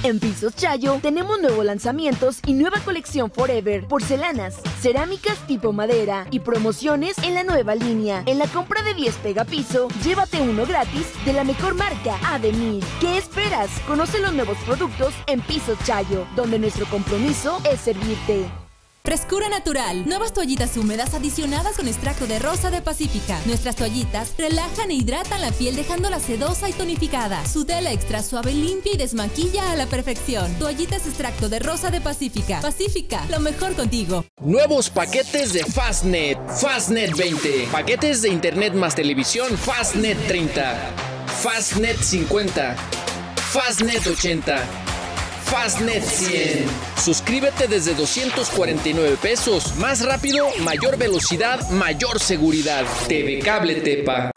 En Pisos Chayo tenemos nuevos lanzamientos y nueva colección Forever, porcelanas, cerámicas tipo madera y promociones en la nueva línea. En la compra de diez pegapiso, llévate uno gratis de la mejor marca, Ademir. ¿Qué esperas? Conoce los nuevos productos en Pisos Chayo, donde nuestro compromiso es servirte. Frescura natural. Nuevas toallitas húmedas adicionadas con extracto de rosa de Pacífica. Nuestras toallitas relajan e hidratan la piel dejándola sedosa y tonificada. Su tela extra suave limpia y desmaquilla a la perfección. Toallitas extracto de rosa de Pacífica. Pacífica, lo mejor contigo. Nuevos paquetes de Fastnet. Fastnet veinte. Paquetes de internet más televisión Fastnet treinta. Fastnet cincuenta. Fastnet ochenta. Fastnet cien. Suscríbete desde doscientos cuarenta y nueve pesos. Más rápido, mayor velocidad, mayor seguridad. T V Cable Tepa.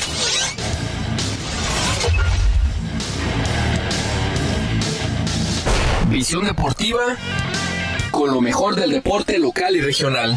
Visión deportiva con lo mejor del deporte local y regional.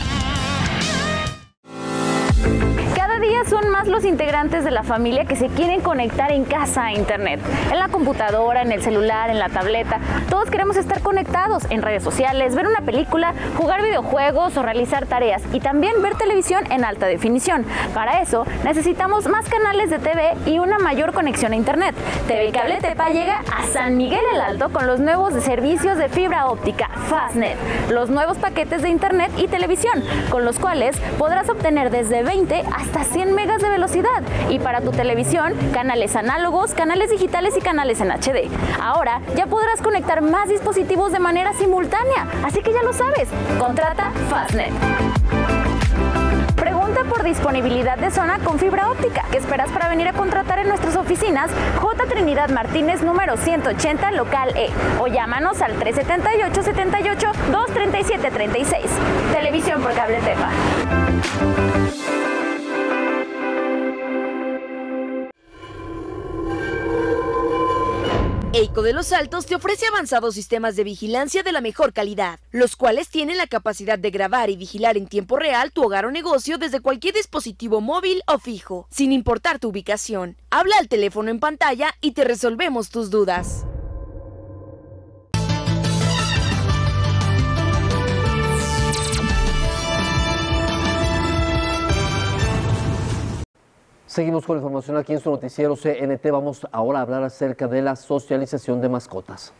Son más los integrantes de la familia que se quieren conectar en casa a internet, en la computadora, en el celular, en la tableta. Todos queremos estar conectados en redes sociales, ver una película, jugar videojuegos o realizar tareas y también ver televisión en alta definición. Para eso necesitamos más canales de T V y una mayor conexión a internet. T V Cable Tepa llega a San Miguel el Alto con los nuevos servicios de fibra óptica Fastnet, los nuevos paquetes de internet y televisión, con los cuales podrás obtener desde veinte hasta cien megas de velocidad, y para tu televisión, canales análogos, canales digitales y canales en H D. Ahora ya podrás conectar más dispositivos de manera simultánea, así que ya lo sabes, contrata Fastnet. Pregunta por disponibilidad de zona con fibra óptica. ¿Qué esperas para venir a contratar en nuestras oficinas? J. Trinidad Martínez, número ciento ochenta, local E. O llámanos al tres setenta y ocho, setenta y ocho, dos treinta y siete, treinta y seis. Televisión por Cable Tepa. EICO de Los Altos te ofrece avanzados sistemas de vigilancia de la mejor calidad, los cuales tienen la capacidad de grabar y vigilar en tiempo real tu hogar o negocio desde cualquier dispositivo móvil o fijo, sin importar tu ubicación. Habla al teléfono en pantalla y te resolvemos tus dudas. Seguimos con la información aquí en su noticiero C N T. Vamos ahora a hablar acerca de la socialización de mascotas.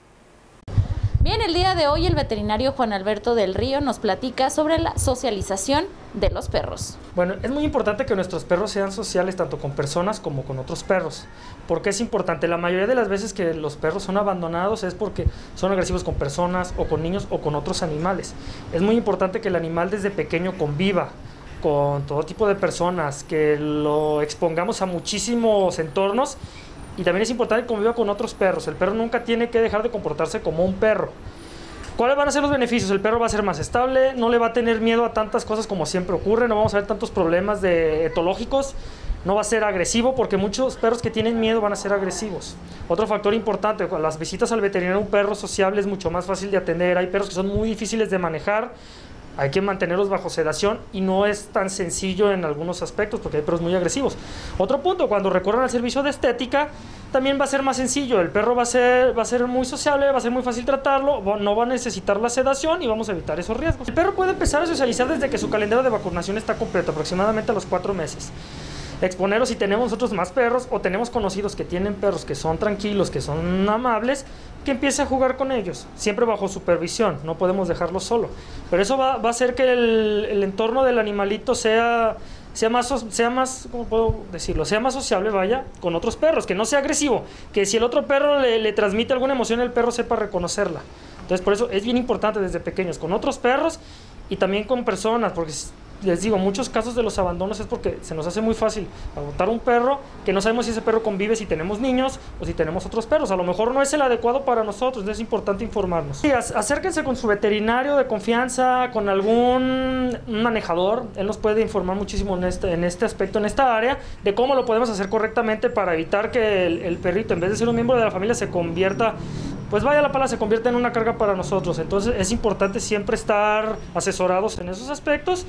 Bien, el día de hoy el veterinario Juan Alberto del Río nos platica sobre la socialización de los perros. Bueno, es muy importante que nuestros perros sean sociales tanto con personas como con otros perros. ¿Por qué es importante? La mayoría de las veces que los perros son abandonados es porque son agresivos con personas o con niños o con otros animales. Es muy importante que el animal desde pequeño conviva con todo tipo de personas, que lo expongamos a muchísimos entornos, y también es importante que conviva con otros perros. El perro nunca tiene que dejar de comportarse como un perro. ¿Cuáles van a ser los beneficios? El perro va a ser más estable, no le va a tener miedo a tantas cosas como siempre ocurre, no vamos a ver tantos problemas de etológicos, no va a ser agresivo porque muchos perros que tienen miedo van a ser agresivos. Otro factor importante, las visitas al veterinario, un perro sociable es mucho más fácil de atender. Hay perros que son muy difíciles de manejar, hay que mantenerlos bajo sedación y no es tan sencillo en algunos aspectos porque hay perros muy agresivos. Otro punto, cuando recurran al servicio de estética, también va a ser más sencillo. El perro va a ser, va a ser muy sociable, va a ser muy fácil tratarlo, no va a necesitar la sedación y vamos a evitar esos riesgos. El perro puede empezar a socializar desde que su calendario de vacunación está completo, aproximadamente a los cuatro meses. Exponeros si tenemos nosotros más perros o tenemos conocidos que tienen perros que son tranquilos, que son amables, que empiece a jugar con ellos, siempre bajo supervisión, no podemos dejarlo solo. Pero eso va, va a hacer que el, el entorno del animalito sea, sea, más, sea más, ¿cómo puedo decirlo? Sea más sociable, vaya, con otros perros, que no sea agresivo, que si el otro perro le, le transmite alguna emoción, el perro sepa reconocerla. Entonces por eso es bien importante desde pequeños, con otros perros y también con personas, porque les digo, muchos casos de los abandonos es porque se nos hace muy fácil adoptar un perro que no sabemos si ese perro convive, si tenemos niños o si tenemos otros perros. A lo mejor no es el adecuado para nosotros, entonces es importante informarnos. Sí, acérquense con su veterinario de confianza, con algún manejador. Él nos puede informar muchísimo en este, en este aspecto, en esta área, de cómo lo podemos hacer correctamente para evitar que el, el perrito, en vez de ser un miembro de la familia, se convierta, pues vaya la pala, se convierte en una carga para nosotros. Entonces es importante siempre estar asesorados en esos aspectos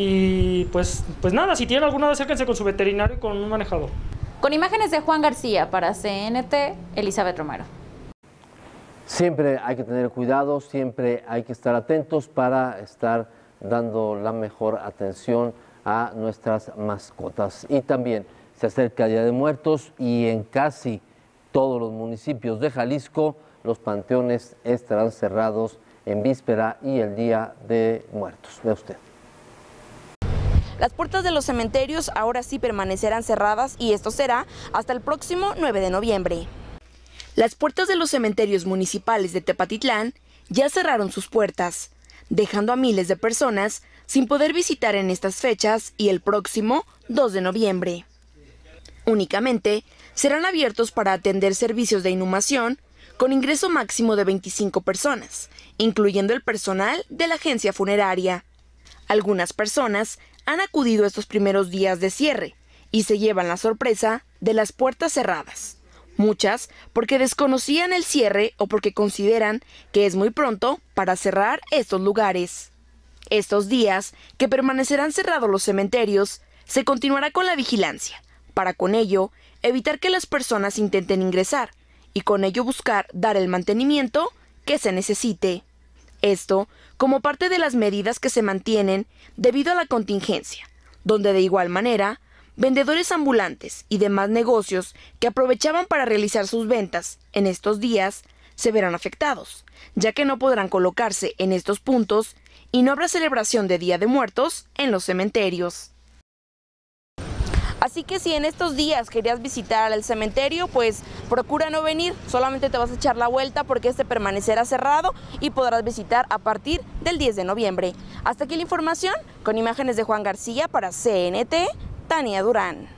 y pues, pues nada, si tienen alguna duda, acérquense con su veterinario y con un manejador. Con imágenes de Juan García para C N T, Elizabeth Romero. Siempre hay que tener cuidado, siempre hay que estar atentos para estar dando la mejor atención a nuestras mascotas. Y también se acerca el Día de Muertos y en casi todos los municipios de Jalisco los panteones estarán cerrados en víspera y el Día de Muertos. Vea usted. Las puertas de los cementerios ahora sí permanecerán cerradas y esto será hasta el próximo nueve de noviembre. Las puertas de los cementerios municipales de Tepatitlán ya cerraron sus puertas, dejando a miles de personas sin poder visitar en estas fechas y el próximo dos de noviembre. Únicamente serán abiertos para atender servicios de inhumación con ingreso máximo de veinticinco personas, incluyendo el personal de la agencia funeraria. Algunas personas han acudido estos primeros días de cierre y se llevan la sorpresa de las puertas cerradas. Muchas porque desconocían el cierre o porque consideran que es muy pronto para cerrar estos lugares. Estos días que permanecerán cerrados los cementerios, se continuará con la vigilancia, para con ello evitar que las personas intenten ingresar y con ello buscar dar el mantenimiento que se necesite. Esto como parte de las medidas que se mantienen debido a la contingencia, donde de igual manera, vendedores ambulantes y demás negocios que aprovechaban para realizar sus ventas en estos días se verán afectados, ya que no podrán colocarse en estos puntos y no habrá celebración de Día de Muertos en los cementerios. Así que si en estos días querías visitar el cementerio, pues procura no venir, solamente te vas a echar la vuelta porque este permanecerá cerrado y podrás visitar a partir del diez de noviembre. Hasta aquí la información, con imágenes de Juan García para C N T, Tania Durán.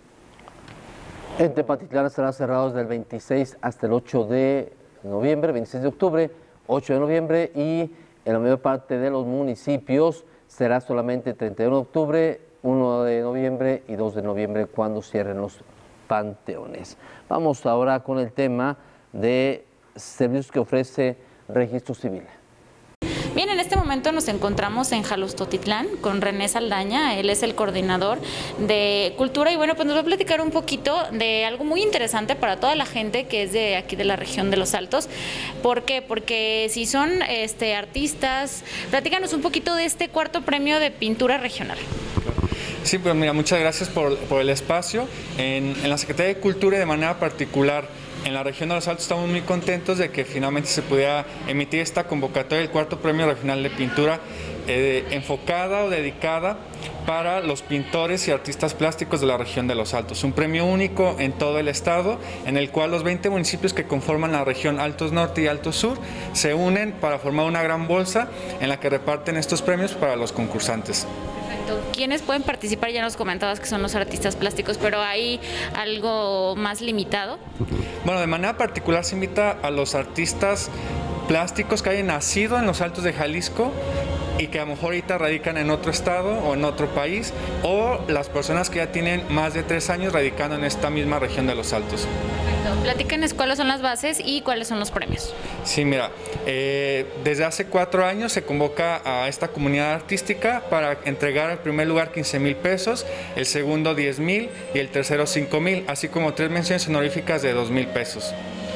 En Tepatitlán estará cerrado desde el veintiséis hasta el ocho de noviembre, veintiséis de octubre, ocho de noviembre y en la mayor parte de los municipios será solamente treinta y uno de octubre, uno de noviembre y dos de noviembre cuando cierren los panteones. Vamos ahora con el tema de servicios que ofrece Registro Civil. Bien, en este momento nos encontramos en Jalostotitlán con René Saldaña, él es el coordinador de Cultura y bueno, pues nos va a platicar un poquito de algo muy interesante para toda la gente que es de aquí de la región de Los Altos. ¿Por qué? Porque si son este, artistas, platícanos un poquito de este cuarto premio de pintura regional. Sí, pues mira, muchas gracias por, por el espacio. En, en la Secretaría de Cultura y de manera particular en la región de Los Altos estamos muy contentos de que finalmente se pudiera emitir esta convocatoria del cuarto premio regional de pintura eh, enfocada o dedicada para los pintores y artistas plásticos de la región de Los Altos. Un premio único en todo el estado en el cual los veinte municipios que conforman la región Altos Norte y Altos Sur se unen para formar una gran bolsa en la que reparten estos premios para los concursantes. ¿Quiénes pueden participar? Ya nos comentabas que son los artistas plásticos, pero ¿hay algo más limitado? Bueno, de manera particular se invita a los artistas plásticos que hayan nacido en los Altos de Jalisco y que a lo mejor ahorita radican en otro estado o en otro país, o las personas que ya tienen más de tres años radicando en esta misma región de Los Altos. Perfecto. Platícanos cuáles son las bases y cuáles son los premios. Sí, mira, eh, desde hace cuatro años se convoca a esta comunidad artística para entregar en primer lugar quince mil pesos, el segundo diez mil y el tercero cinco mil, así como tres menciones honoríficas de dos mil pesos.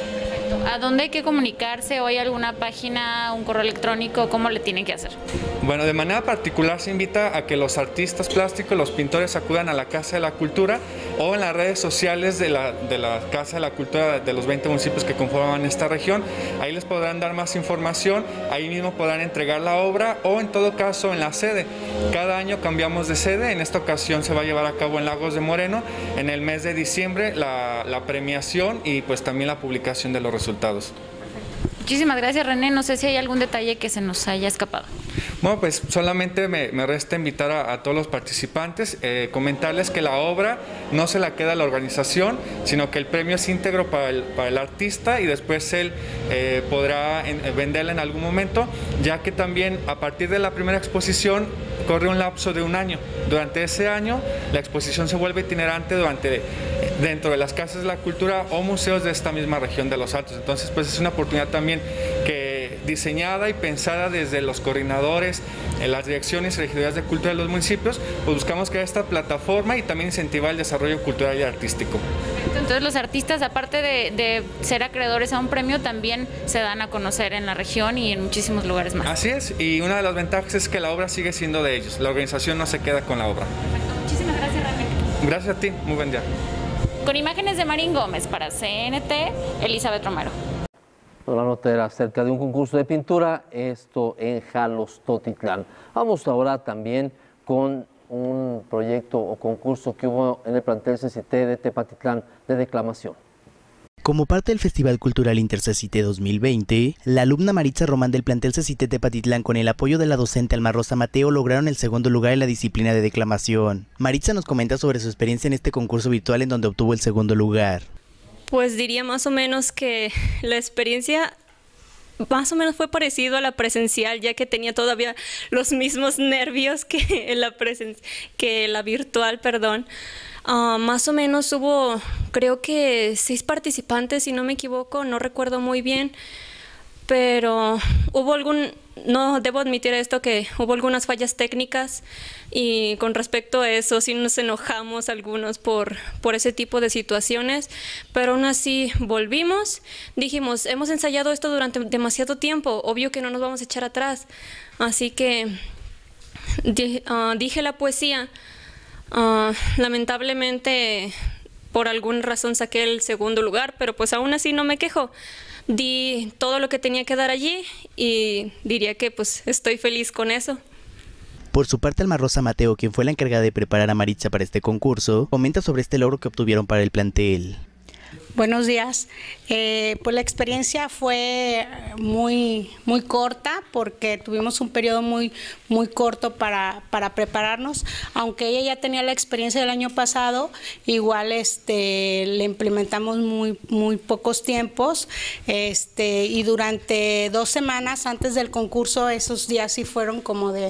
¿A dónde hay que comunicarse? ¿O hay alguna página, un correo electrónico? ¿Cómo le tienen que hacer? Bueno, de manera particular se invita a que los artistas plásticos, los pintores acudan a la Casa de la Cultura o en las redes sociales de la, de la Casa de la Cultura de los veinte municipios que conforman esta región. Ahí les podrán dar más información, ahí mismo podrán entregar la obra o en todo caso en la sede. Cada año cambiamos de sede, en esta ocasión se va a llevar a cabo en Lagos de Moreno, en el mes de diciembre la, la premiación y pues también la publicación de los resultados. Muchísimas gracias, René. No sé si hay algún detalle que se nos haya escapado. Bueno, pues solamente me, me resta invitar a, a todos los participantes, eh, comentarles que la obra no se la queda a la organización, sino que el premio es íntegro para el, para el artista y después él eh, podrá en, venderla en algún momento, ya que también a partir de la primera exposición corre un lapso de un año. Durante ese año la exposición se vuelve itinerante durante, dentro de las casas de la cultura o museos de esta misma región de Los Altos. Entonces, pues es una oportunidad también que diseñada y pensada desde los coordinadores, en las direcciones y regidurías de cultura de los municipios, pues buscamos crear esta plataforma y también incentivar el desarrollo cultural y artístico. Entonces los artistas, aparte de, de ser acreedores a un premio, también se dan a conocer en la región y en muchísimos lugares más. Así es, y una de las ventajas es que la obra sigue siendo de ellos, la organización no se queda con la obra. Perfecto, muchísimas gracias, René. Gracias a ti, muy buen día. Con imágenes de Marín Gómez para C N T, Elizabeth Romero. La nota era acerca de un concurso de pintura, esto en Jalostotitlán. Vamos ahora también con un proyecto o concurso que hubo en el plantel C C T de Tepatitlán de declamación. Como parte del Festival Cultural Intercecité dos mil veinte, la alumna Maritza Román del plantel C C T Tepatitlán, con el apoyo de la docente Alma Rosa Mateo, lograron el segundo lugar en la disciplina de declamación. Maritza nos comenta sobre su experiencia en este concurso virtual en donde obtuvo el segundo lugar. Pues diría más o menos que la experiencia más o menos fue parecido a la presencial, ya que tenía todavía los mismos nervios que la, presen que la virtual, perdón. Uh, más o menos hubo, creo que seis participantes, si no me equivoco, no recuerdo muy bien, pero hubo algún, no debo admitir esto, que hubo algunas fallas técnicas y con respecto a eso sí nos enojamos algunos por, por ese tipo de situaciones, pero aún así volvimos, dijimos, hemos ensayado esto durante demasiado tiempo, obvio que no nos vamos a echar atrás, así que di, uh, dije la poesía. Uh, lamentablemente por alguna razón saqué el segundo lugar, pero pues aún así no me quejo. Di todo lo que tenía que dar allí y diría que pues estoy feliz con eso. Por su parte, Alma Rosa Mateo, quien fue la encargada de preparar a Maritza para este concurso, comenta sobre este logro que obtuvieron para el plantel. Buenos días. Eh, pues la experiencia fue muy, muy corta porque tuvimos un periodo muy, muy corto para, para prepararnos. Aunque ella ya tenía la experiencia del año pasado, igual este, le implementamos muy, muy pocos tiempos. Este, y durante dos semanas antes del concurso, esos días sí fueron como de,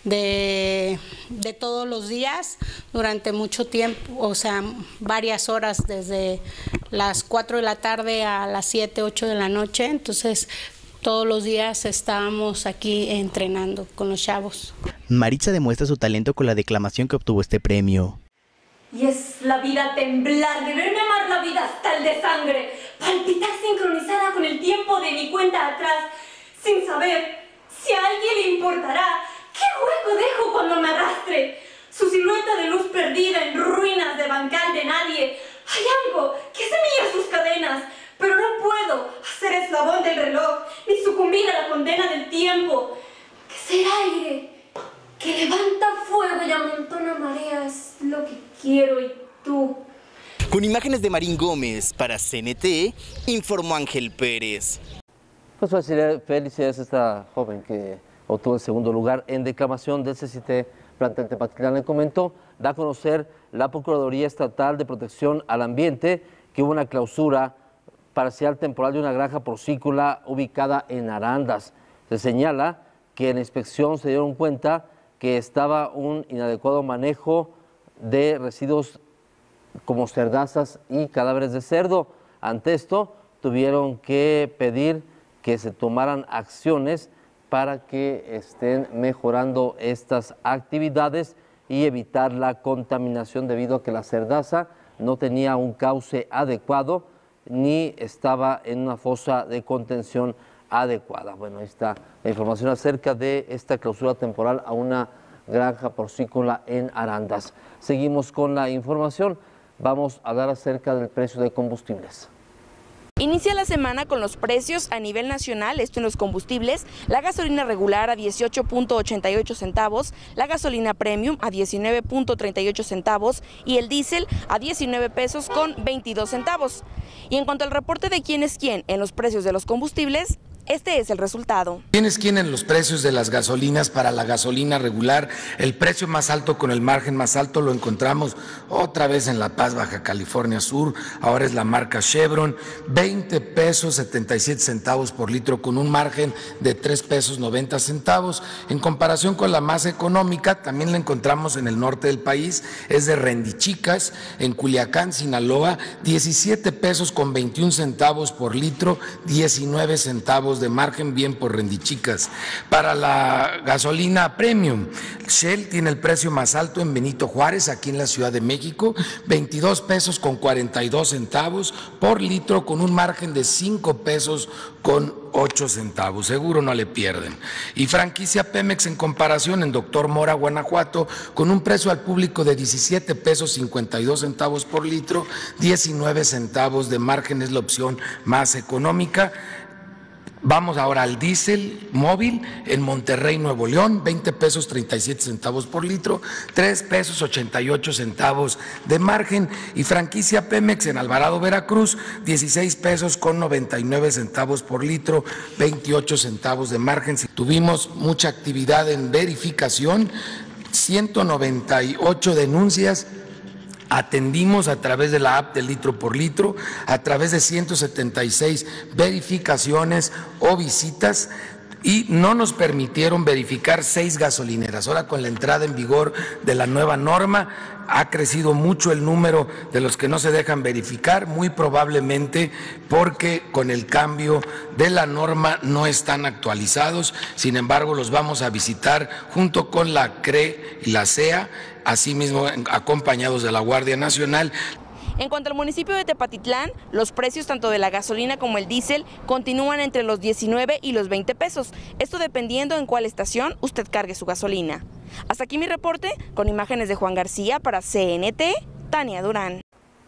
de, de todos los días, durante mucho tiempo, o sea, varias horas desde las cuatro de la tarde a las siete, ocho de la noche, entonces todos los días estábamos aquí entrenando con los chavos. Maritza demuestra su talento con la declamación que obtuvo este premio. Y es la vida temblar, de verme amar la vida hasta el de sangre, palpitar sincronizada con el tiempo de mi cuenta atrás, sin saber si a alguien le importará qué hueco dejo cuando me arrastre, su silueta de luz perdida en ruinas de bancal de nadie. Hay algo que semilla sus cadenas, pero no puedo hacer eslabón del reloj, ni sucumbir a la condena del tiempo. Que ser aire, que levanta fuego y amontona mareas, lo que quiero y tú. Con imágenes de Marín Gómez, para C N T, informó Ángel Pérez. Pues felicidades a esta joven que obtuvo el segundo lugar en declamación del C C T plantel Tepatitlán. Le comentó, da a conocer la Procuraduría Estatal de Protección al Ambiente que hubo una clausura parcial temporal de una granja porcícola ubicada en Arandas. Se señala que en la inspección se dieron cuenta que estaba un inadecuado manejo de residuos como cerdazas y cadáveres de cerdo. Ante esto, tuvieron que pedir que se tomaran acciones para que estén mejorando estas actividades y evitar la contaminación debido a que la cerdaza no tenía un cauce adecuado ni estaba en una fosa de contención adecuada. Bueno, ahí está la información acerca de esta clausura temporal a una granja porcícola en Arandas. Seguimos con la información. Vamos a hablar acerca del precio de combustibles. Inicia la semana con los precios a nivel nacional, esto en los combustibles, la gasolina regular a dieciocho punto ochenta y ocho centavos, la gasolina premium a diecinueve punto treinta y ocho centavos y el diésel a diecinueve pesos con veintidós centavos. Y en cuanto al reporte de quién es quién en los precios de los combustibles, este es el resultado. ¿Quién es quién en los precios de las gasolinas? Para la gasolina regular, el precio más alto con el margen más alto lo encontramos otra vez en La Paz, Baja California Sur, ahora es la marca Chevron, veinte pesos setenta y siete centavos por litro con un margen de tres pesos noventa centavos. En comparación con la más económica, también la encontramos en el norte del país, es de Rendichicas, en Culiacán, Sinaloa, diecisiete pesos con veintiún centavos por litro, diecinueve centavos centavos de margen, bien por rendichicas. Para la gasolina premium, Shell tiene el precio más alto en Benito Juárez, aquí en la Ciudad de México, veintidós pesos con cuarenta y dos centavos por litro, con un margen de cinco pesos con ocho centavos, seguro no le pierden. Y franquicia Pemex en comparación en Doctor Mora, Guanajuato, con un precio al público de diecisiete pesos cincuenta y dos centavos por litro, diecinueve centavos de margen, es la opción más económica. Vamos ahora al diésel móvil en Monterrey, Nuevo León, veinte pesos treinta y siete centavos por litro, tres pesos ochenta y ocho centavos de margen. Y franquicia Pemex en Alvarado, Veracruz, dieciséis pesos con noventa y nueve centavos por litro, veintiocho centavos de margen. Tuvimos mucha actividad en verificación, ciento noventa y ocho denuncias. Atendimos a través de la app de litro por litro, a través de ciento setenta y seis verificaciones o visitas, y no nos permitieron verificar seis gasolineras. Ahora, con la entrada en vigor de la nueva norma, ha crecido mucho el número de los que no se dejan verificar, muy probablemente porque con el cambio de la norma no están actualizados. Sin embargo, los vamos a visitar junto con la C R E y la C E A, asimismo acompañados de la Guardia Nacional. En cuanto al municipio de Tepatitlán, los precios tanto de la gasolina como el diésel continúan entre los diecinueve y los veinte pesos, esto dependiendo en cuál estación usted cargue su gasolina. Hasta aquí mi reporte, con imágenes de Juan García para C N T, Tania Durán.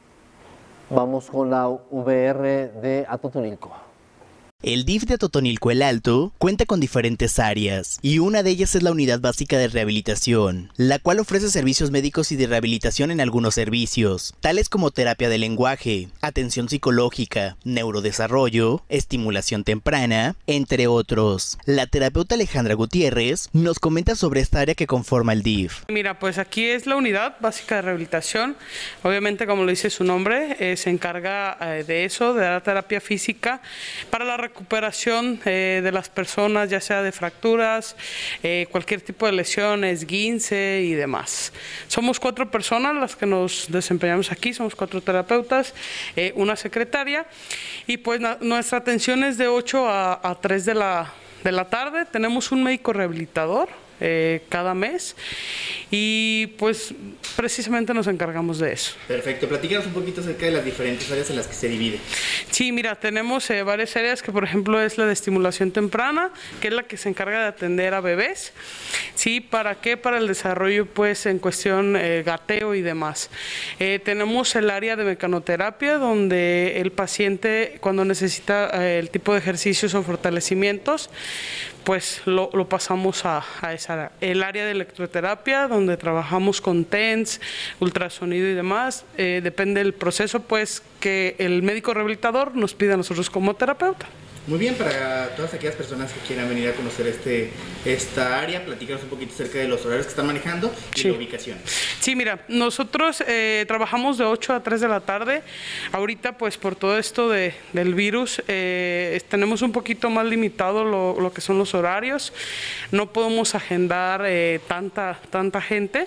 Vamos con la V R de Atotonilco. El D I F de Atotonilco el Alto cuenta con diferentes áreas, y una de ellas es la Unidad Básica de Rehabilitación, la cual ofrece servicios médicos y de rehabilitación en algunos servicios, tales como terapia de lenguaje, atención psicológica, neurodesarrollo, estimulación temprana, entre otros. La terapeuta Alejandra Gutiérrez nos comenta sobre esta área que conforma el D I F. Mira, pues aquí es la Unidad Básica de Rehabilitación. Obviamente, como lo dice su nombre, eh, se encarga eh, de eso, de dar terapia física para la recuperación eh, de las personas, ya sea de fracturas, eh, cualquier tipo de lesiones, esguince y demás. Somos cuatro personas las que nos desempeñamos aquí, somos cuatro terapeutas, eh, una secretaria, y pues na, nuestra atención es de ocho a tres de la, de la tarde. Tenemos un médico rehabilitador Eh, cada mes, y pues precisamente nos encargamos de eso. Perfecto, platícanos un poquito acerca de las diferentes áreas en las que se divide. Sí, mira, tenemos eh, varias áreas, que por ejemplo es la de estimulación temprana, que es la que se encarga de atender a bebés. Sí, ¿para qué? Para el desarrollo pues en cuestión eh, gateo y demás. Eh, tenemos el área de mecanoterapia, donde el paciente, cuando necesita eh, el tipo de ejercicios o fortalecimientos, pues lo, lo pasamos a, a esa área. El área de electroterapia, donde trabajamos con T E N S, ultrasonido y demás, eh, depende del proceso pues que el médico rehabilitador nos pide a nosotros como terapeuta. Muy bien, para todas aquellas personas que quieran venir a conocer este, esta área, platícanos un poquito acerca de los horarios que están manejando y sí. La ubicación. Sí, mira, nosotros eh, trabajamos de ocho a tres de la tarde. Ahorita, pues por todo esto de, del virus, eh, tenemos un poquito más limitado lo, lo que son los horarios. No podemos agendar eh, tanta, tanta gente,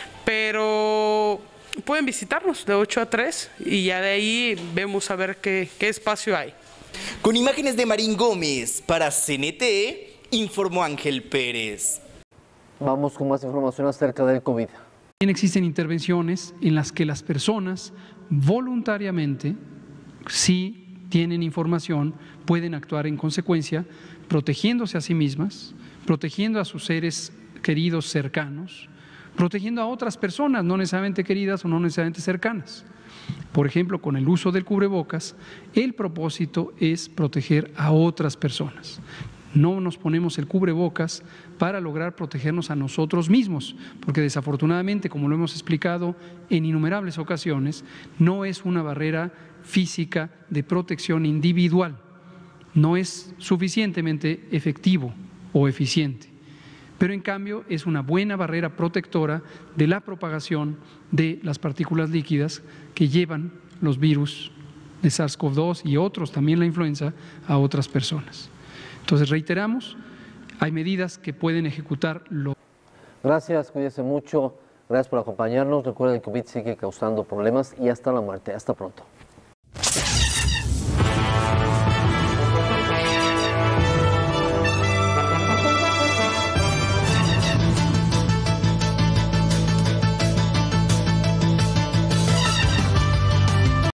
pero pueden visitarnos de ocho a tres y ya de ahí vemos a ver qué, qué espacio hay. Con imágenes de Marín Gómez, para C N T, informó Ángel Pérez. Vamos con más información acerca del COVID. También existen intervenciones en las que las personas voluntariamente, si tienen información, pueden actuar en consecuencia, protegiéndose a sí mismas, protegiendo a sus seres queridos cercanos, protegiendo a otras personas no necesariamente queridas o no necesariamente cercanas. Por ejemplo, con el uso del cubrebocas, el propósito es proteger a otras personas. No nos ponemos el cubrebocas para lograr protegernos a nosotros mismos, porque desafortunadamente, como lo hemos explicado en innumerables ocasiones, no es una barrera física de protección individual, no es suficientemente efectivo o eficiente. Pero en cambio es una buena barrera protectora de la propagación de las partículas líquidas que llevan los virus de SARS CoV dos y otros, también la influenza, a otras personas. Entonces reiteramos, hay medidas que pueden ejecutar lo. Gracias, cuídese mucho, gracias por acompañarnos. Recuerden que el COVID sigue causando problemas y hasta la muerte. Hasta pronto.